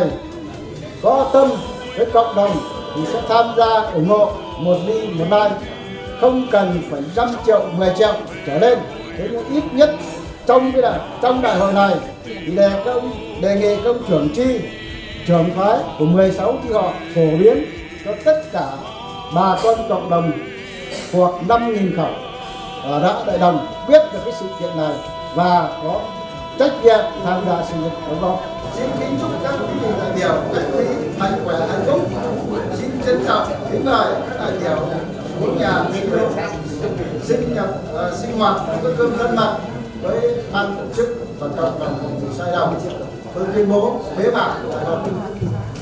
có tâm với cộng đồng thì sẽ tham gia ủng hộ một ly một like, không cần phải 5 triệu, 10 triệu trở lên. Thế nhưng ít nhất trong đại hội này thì đề nghị các ông trưởng chi, trưởng phái của 16 chi họ phổ biến cho tất cả bà con cộng đồng thuộc 5.000 khẩu ở xã Đại Đồng biết được cái sự kiện này và có trách nhiệm tham gia xây dựng đóng góp. Xin kính chúc các quý vị đại biểu đại quý mạnh khỏe hạnh phúc. Xin trân trọng kính mời các đại biểu của nhà sinh hoạt bữa cơm thân mật với ban tổ chức và cộng đồng xã Đại Đồng. Tôi tuyên bố bế mạc đại hội.